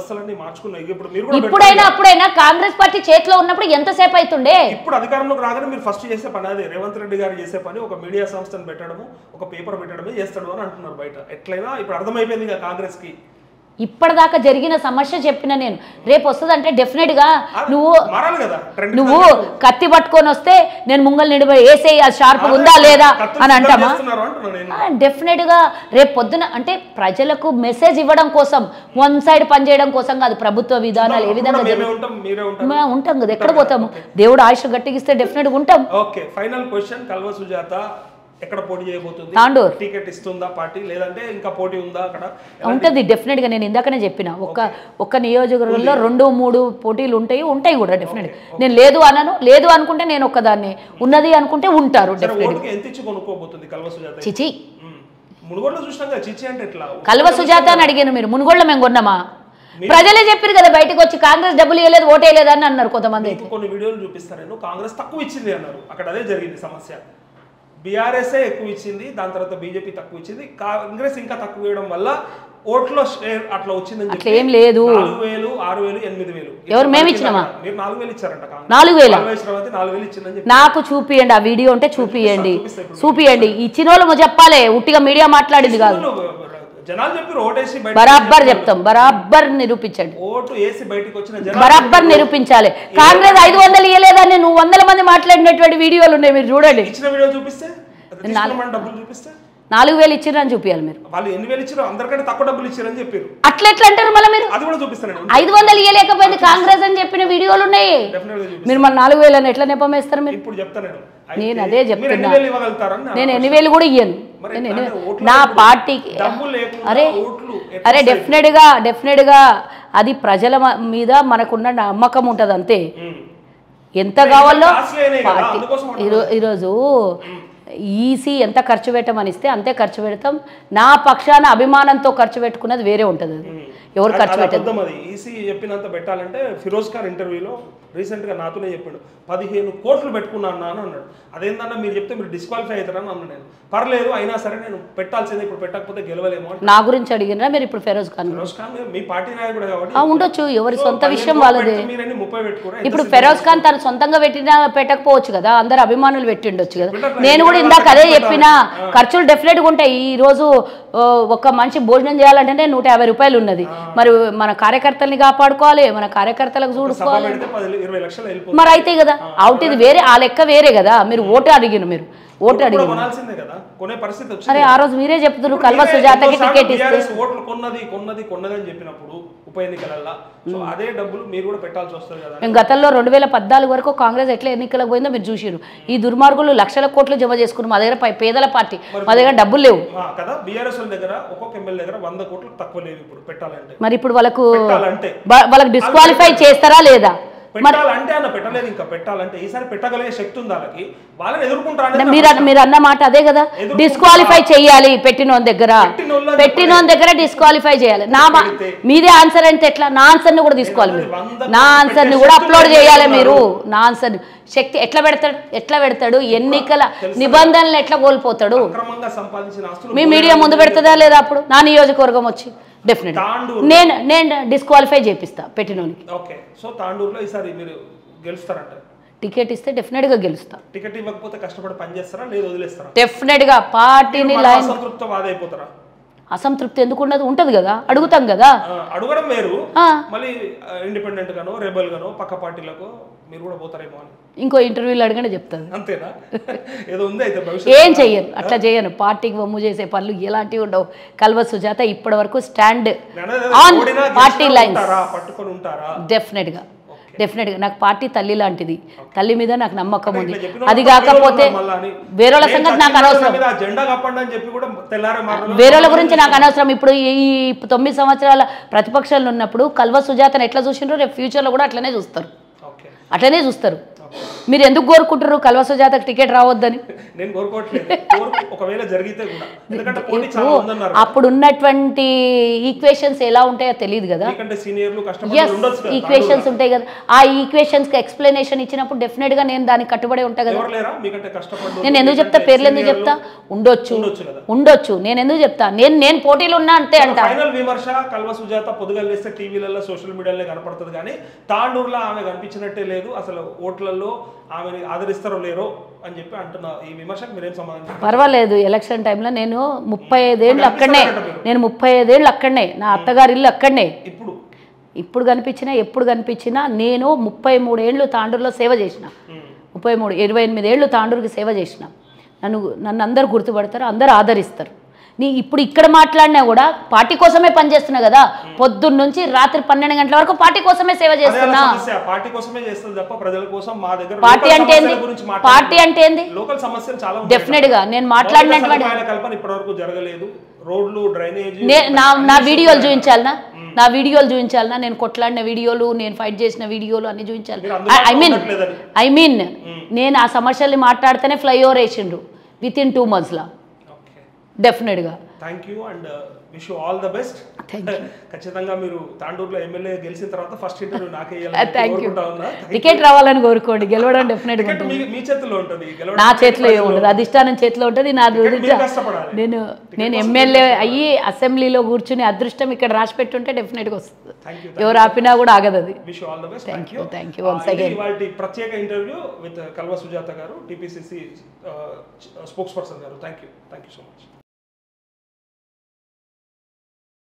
ఇప్పుడైనా అప్పుడైనా కాంగ్రెస్ పార్టీ చేతిలో ఉన్నప్పుడు ఎంతసేపు అవుతుండే? ఇప్పుడు అధికారంలోకి రాగానే మీరు ఫస్ట్ చేసే పని అదే. రేవంత్ రెడ్డి గారు చేసే పని ఒక మీడియా సంస్థను పెట్టడము, ఒక పేపర్ పెట్టడమే చేస్తాడు అని అంటున్నారు బయట. ఎట్లయినా ఇప్పుడు అర్థమైపోయింది కదా కాంగ్రెస్ కి. ఇప్పటిదాకా జరిగిన సమస్య చెప్పిన నేను. రేపు వస్తుందంటే డెఫినెట్గా నువ్వు నువ్వు కత్తి పట్టుకొని వస్తే నేను ముంగల్ నిడిపోయి వేసే అది షార్ప్ ఉందా లేదా అని అంటామా? డెఫినెట్గా రేపు పొద్దున అంటే ప్రజలకు మెసేజ్ ఇవ్వడం కోసం, వన్ సైడ్ పనిచేయడం కోసం కాదు. ప్రభుత్వ విధానాలు ఏ విధంగా ఉంటాం కదా, ఎక్కడ పోతాము? దేవుడు ఆయుష్ గట్టిగిస్తే డెఫినెట్గా ఉంటాం. Okay, final question. Kalva Sujatha ఎక్కడ పోటీ చేయబోతుంది? తాండూర్. టికెట్ ఇస్తుందా పార్టీ, లేదంటే ఇంకా పోటీ ఉందా అక్కడ? ఉంటుంది డెఫినెట్ గా. నేను ఇందాకనే చెప్పిన ఒక్క ఒక్క నియోజకవర్గంలో రెండు మూడు పోటీలు ఉంటాయి ఉంటాయి కూడా డెఫినెట్. నేను లేదు అనను. లేదు అనుకుంటే నేను ఒక్కదాన్ని, ఉన్నది అనుకుంటే ఉంటారు డెఫినెట్. ఎంత ఇచ్చి కొనుక్కోబోతుంది కల్వ సుజాత? చిచి, మునుగోడులో చూసినాం కదా చిచి అంటే ఎట్లా? కల్వ సుజాత అని అడిగాను. మీరు మునుగోడులో మేము కొన్నామా? ప్రజలే చెప్పారు కదా బయటకు వచ్చి కాంగ్రెస్ డబ్బులు ఇవ్వలేదు, ఓటేయలేదు అని అన్నారు కొంతమంది. కొన్ని వీడియోలు చూపిస్తారు, నేను కాంగ్రెస్ తక్కువ ఇచ్చింది అన్నారు. అక్కడ అదే జరిగింది సమస్య. బీఆర్ఎస్ఏ ఎక్కువ ఇచ్చింది, దాని తర్వాత బీజేపీ తక్కువ ఇచ్చింది, కాంగ్రెస్ ఇంకా తక్కువ ఇవ్వడం వల్ల ఓట్లో షేర్ అట్లా వచ్చిందని చెప్పి ఏం లేదు. నాలుగు వేలు ఆరు వేలు ఎనిమిది వేలు ఎవరు మేము ఇచ్చినామా? మీరు నాలుగు వేలు ఇచ్చారంట. నాలుగు వేల నాలుగు వేలు ఇచ్చిందని నాకు చూపియండి. ఆ వీడియో ఉంటే చూపియండి, చూపియండి. ఇచ్చిన వాళ్ళు చెప్పాలి, ఉట్టిగా మీడియా మాట్లాడింది కాదు. జనాలు చెప్పి ఓటేసి బరాబర్ చెప్తాం, బరాబర్ నిరూపించండి. ఓటు వేసి బయటకు వచ్చిన బరాబర్ నిరూపించాలి. కాంగ్రెస్ ఐదు వందలు ఇవ్వలేదని నువ్వు వందల మంది మాట్లాడినటువంటి వీడియోలు ఉన్నాయి, మీరు చూడండి. ఇచ్చిన వీడియో చూపిస్తే డబ్బులు చూపిస్తే నాలుగు వేలు ఇచ్చిరని చూపించాలి. మీరు వాళ్ళు ఎన్ని వేలు ఇచ్చారు? అందరికంటే తక్కువ డబ్బులు ఇచ్చారని చెప్పారు. అట్లా ఎట్లా అంటారు మళ్ళీ మీరు? అది కూడా చూపిస్తాను. ఐదు వందలు ఇవ్వలేకపోయింది కాంగ్రెస్ అని చెప్పిన వీడియోలు ఉన్నాయి. మీరు మన నాలుగు వేలు అని ఎట్లా నెపం వేస్తారు మీరు? ఇప్పుడు చెప్తాను నేను అదే చెప్తున్నా. నేను ఎన్ని వేలు కూడా ఇయ్యను నా పార్టీకి. అరే అరే డెఫినెట్ గా డెఫినెట్ గా అది ప్రజల మీద మనకున్న నమ్మకం ఉంటుంది అంతే. ఎంత కావాలో పార్టీ ఈరోజు ఈసీ ఎంత ఖర్చు పెట్టమని ఇస్తే అంతే ఖర్చు పెడతాం. నా పక్షాన అభిమానంతో ఖర్చు పెట్టుకున్నది వేరే ఉంటుంది. అది ఎవరు ఖర్చు పెట్టదు. ఈసీ చెప్పినంత పెట్టాలంటే ఫిరోజ్ ఖాన్ ఇంటర్వ్యూలో రీసెంట్గా నాతోనే చెప్పాడు, పదిహేను కోట్లు పెట్టుకున్నాను అని అన్నాడు. అదేంటన్నా మీరు చెప్తే మీరు డిస్క్వాలిఫై అవుతారని అన్నాను. నేను పర్లేదు అయినా సరే నేను పెట్టాల్సిందే, ఇప్పుడు పెట్టకపోతే గెలవలేమో. నా గురించి అడిగినా మీరు ఇప్పుడు ఫిరోజ్ ఖాన్ ఫిరోజ్ ఖాన్ మీ పార్టీ నాయకుడు కాబట్టి ఉండొచ్చు, ఎవరి సొంత విషయం వాళ్ళదే. ముప్పై పెట్టుకురా. ఇప్పుడు ఫిరోజ్ ఖాన్ తను సొంతంగా పెట్టినా పెట్టకపోవచ్చు కదా, అందరు అభిమానులు పెట్టిండొచ్చు కదా. నేను కూడా ఇందాక అదే చెప్పినా, ఖర్చులు డెఫినెట్గా ఉంటాయి. ఈ రోజు ఒక మనిషి భోజనం చేయాలంటే నూట యాభై రూపాయలు ఉన్నది. మరి మన కార్యకర్తల్ని కాపాడుకోవాలి, మన కార్యకర్తలకు చూడుకోవాలి. మరి అయితే కదా అవుట్ ఇది వేరే, ఆ లెక్క వేరే కదా. మీరు ఓటు అడిగిన మీరు ఓటు అడిగిన అరే ఆ రోజు మీరే చెప్తున్నారు కల్వ సుజాతకి టికెట్ ఇస్తే ఓట్లు కొన్నది కొన్నది కొన్నది అని చెప్పినప్పుడు ఉప ఎన్నికలలో అదే డబ్బులు మీరు కూడా పెట్టాల్సి వస్తుంది కదా. మేము గతంలో రెండు వేల పద్నాలుగు వరకు కాంగ్రెస్ ఎట్లా ఎన్నికలకు పోయిందో మీరు చూసిరు. ఈ దుర్మార్గులు లక్షల కోట్లు జమ చేసుకున్నారు. మా దగ్గర పేదల పార్టీ, మా దగ్గర డబ్బులు లేవు కదా. బీఆర్ఎస్ దగ్గర ఒక్కొక్క ఎమ్మెల్యే దగ్గర వంద కోట్లు తక్కువ లేవు ఇప్పుడు పెట్టాలంటే. మరి ఇప్పుడు వాళ్ళకు వాళ్ళకి డిస్క్వాలిఫై చేస్తారా లేదా? పెట్టాలంటే అన్న పెట్టలేదు. ఇంకా పెట్టాలంటే ఈసారి పెట్టగలిగే శక్తి ఉంది వాళ్ళకి, వాళ్ళని ఎదుర్కొంటారు. మీరు మీరు అన్న మాట అదే కదా, డిస్క్వాలిఫై చేయాలి పెట్టిన దగ్గర, పెట్టిన దగ్గర డిస్క్వాలిఫై చేయాలి. నా మీదే ఆన్సర్ అంటే ఎట్లా? నా ఆన్సర్ ని కూడా తీసుకోవాలి మీరు, నా ఆన్సర్ ని కూడా అప్లోడ్ చేయాలి మీరు. నా ఆన్సర్ శక్తి ఎట్లా పెడతాడు ఎట్లా పెడతాడు ఎన్నికల నిబంధనలు ఎట్లా కోల్పోతాడు? మీ మీడియా ముందు పెడుతుందా లేదా? అప్పుడు నా నియోజకవర్గం వచ్చి డెఫినెట్ నేను నేను డిస్క్వాలిఫై చేపిస్తా పెట్టినోనికి. ఓకే, సో తాండూరులో ఈసారి మీరు గెలుస్తారంట. టికెట్ ఇస్తే డెఫినెట్ గా గెలుస్తా. టికెట్ ఇవ్వకపోతే కష్టపడి పని చేస్తారా లేదా వదిలేస్తారా? డెఫినెట్ గా పార్టీని లైన్ అసంతృప్తవాది అయిపోతారా? అసంతృప్తి ఎందుకు ఉండదు? ఉంటది కదా, అడుగుతాం కదా. అడగడం వేరు, మళ్ళీ ఇండిపెండెంట్ గానో రెబల్ గానో పక్క పార్టీలకు మీరు కూడా పోతారేమో అని ఇంకో ఇంటర్వ్యూలో అడగనే చెప్తాను. అంతేనా? ఏదో ఉంది అయితే ఏం చెయ్యను, అట్లా చేయను. పార్టీకి వమ్ము చేసే పనులు ఎలాంటివి ఉండవు. కల్వ సుజాత ఇప్పటి వరకు స్టాండ్ ఆన్ పార్టీ లైన్స్ పట్టుకొని ఉంటారా? డెఫినెట్ గా డెఫినెట్గా నాకు పార్టీ తల్లి లాంటిది, తల్లి మీద నాకు నమ్మకం ఉంది. ఇట్లా చెప్పిన అది వాళ్ళు కాకపోతే మళ్ళా అని. వేరేల నేను సంగతి నాకు చచ్చిన అనవసరం, మీద ఆ జెండా కప్పండి అని చెప్పి కూడా తెల్లారే మాటలు వేరేల గురించి నాకు అనవసరం. ఇప్పుడు ఈ తొమ్మిది సంవత్సరాల ప్రతిపక్షాలు ఉన్నప్పుడు కల్వ సుజాతను ఎట్లా చూసిండ్రో రేపు ఫ్యూచర్లో కూడా అట్లనే చూస్తారు, ఓకే అట్లనే చూస్తారు. మీరు ఎందుకు కోరుకుంటారు కల్వ సుజాతకు టికెట్ రావద్దని? నేను కోరుకోవట్లేదు, కోరుకు ఒకవేళ జరిగితే కూడా, ఎందుకంటే పోటీ చాలా ఉందన్నారు. అప్పుడు ఉన్నటువంటి ఈక్వేషన్స్ ఎలా ఉంటాయో తెలియదు కదా, ఎందుకంటే సీనియర్లు కష్టపడి ఉండొచ్చు కదా. ఈక్వేషన్స్ ఉంటాయి కదా, ఆ ఈక్వేషన్స్ కి ఎక్స్ప్లెనేషన్ ఇచ్చినప్పుడు డెఫినెట్ గా నేను దానికి కట్టుబడి ఉంటా కదా. ఎవరు లేరా మీకంటే కష్టపడి? నేను ఎందుకు చెప్తా, పేర్లు ఎందుకు చెప్తా? ఉండొచ్చు ఉండొచ్చు నేను ఎందుకు చెప్తా? నేను నేను పోటీలు ఉన్నా అంతే అంట. ఫైనల్ విమర్శ కల్వ సుజాత పొద్దుగలేస్తే టీవీలలో సోషల్ మీడియాలో కనపడుతుంది కానీ తాండూరులో ఆమె కనిపించినట్టే లేదు, అసలు ఓట్లలో ఆమెని ఆదరిస్తారో లేరో అని చెప్పి అంటున్నా. ఈ విమర్శకు మీరేం సమాధానం? పర్వాలేదు, ఎలక్షన్ టైంలో నేను ముప్పై ఐదేళ్ళు అక్కడనే, నేను ముప్పై ఐదేళ్ళు అక్కడనే, నా అత్తగారి ఇల్లు అక్కడనే. ఇప్పుడు ఇప్పుడు కనిపించినా ఎప్పుడు కనిపించినా నేను ముప్పై మూడేళ్ళు తాండూరులో సేవ చేసిన, ముప్పై మూడు ఇరవై ఎనిమిది ఏళ్ళు తాండూరుకి సేవ చేసిన. నన్ను నన్ను అందరు గుర్తుపడతారు, అందరు ఆదరిస్తారు. నీ ఇప్పుడు ఇక్కడ మాట్లాడినా కూడా పార్టీ కోసమే పనిచేస్తున్నా కదా, పొద్దున్న నుంచి రాత్రి పన్నెండు గంటల వరకు పార్టీ కోసమే సేవ చేస్తున్నా. పార్టీ కోసమే చేస్తుంది తప్ప ప్రజల కోసం మా దగ్గర పార్టీ అంటే ఏంది? పార్టీ అంటే ఏంది? లోకల్ సమస్యలు చాలా డెఫినెట్ గా నేను మాట్లాడినటువంటి కల్పన ఇప్పటివరకు జరగలేదు. రోడ్లు, డ్రైనేజ్, నా నా వీడియోలు చూపించాలనా, నా వీడియోలు చూపించాలనా, నేను కొట్లాడిన వీడియోలు, నేను ఫైట్ చేసిన వీడియోలు అన్ని చూపించాలి. ఐ మీన్ ఐ మీన్ నేను ఆ సమస్యల్ని మాట్లాడితేనే ఫ్లైఓవర్ వేసిండ్రు విత్ ఇన్ టూ మంత్స్లో. డెఫినెట్గా thank you and wish you all the best. ఖచ్చితంగా మీరు తాండూరులో ఎమ్మెల్యే గెలిచిన తర్వాత ఫస్ట్ ఇంటర్వ్యూ నాకే టికెట్ రావాలని కోరుకోండి, గెలవడం డెఫినెట్గా మీ చేతిలో ఉంటుంది, నా చేతిలో ఏముంటుంది, అధిష్టానం చేతిలో ఉంటుంది. నా నేను నేను ఎమ్మెల్యే అయ్యి అసెంబ్లీలో కూర్చుని అదృష్టం ఇక్కడ రాసి పెట్టుంటే డెఫినెట్గా వస్తుంది, ఎవరు ఆపినా కూడా ఆగదు అది. Wish you all the best. Thank you thank you once again. ఇవాల్టి ప్రత్యేక ఇంటర్వ్యూ విత్ కల్వ సుజాత గారు, TPCC spokesperson garu. Thank you thank you so much.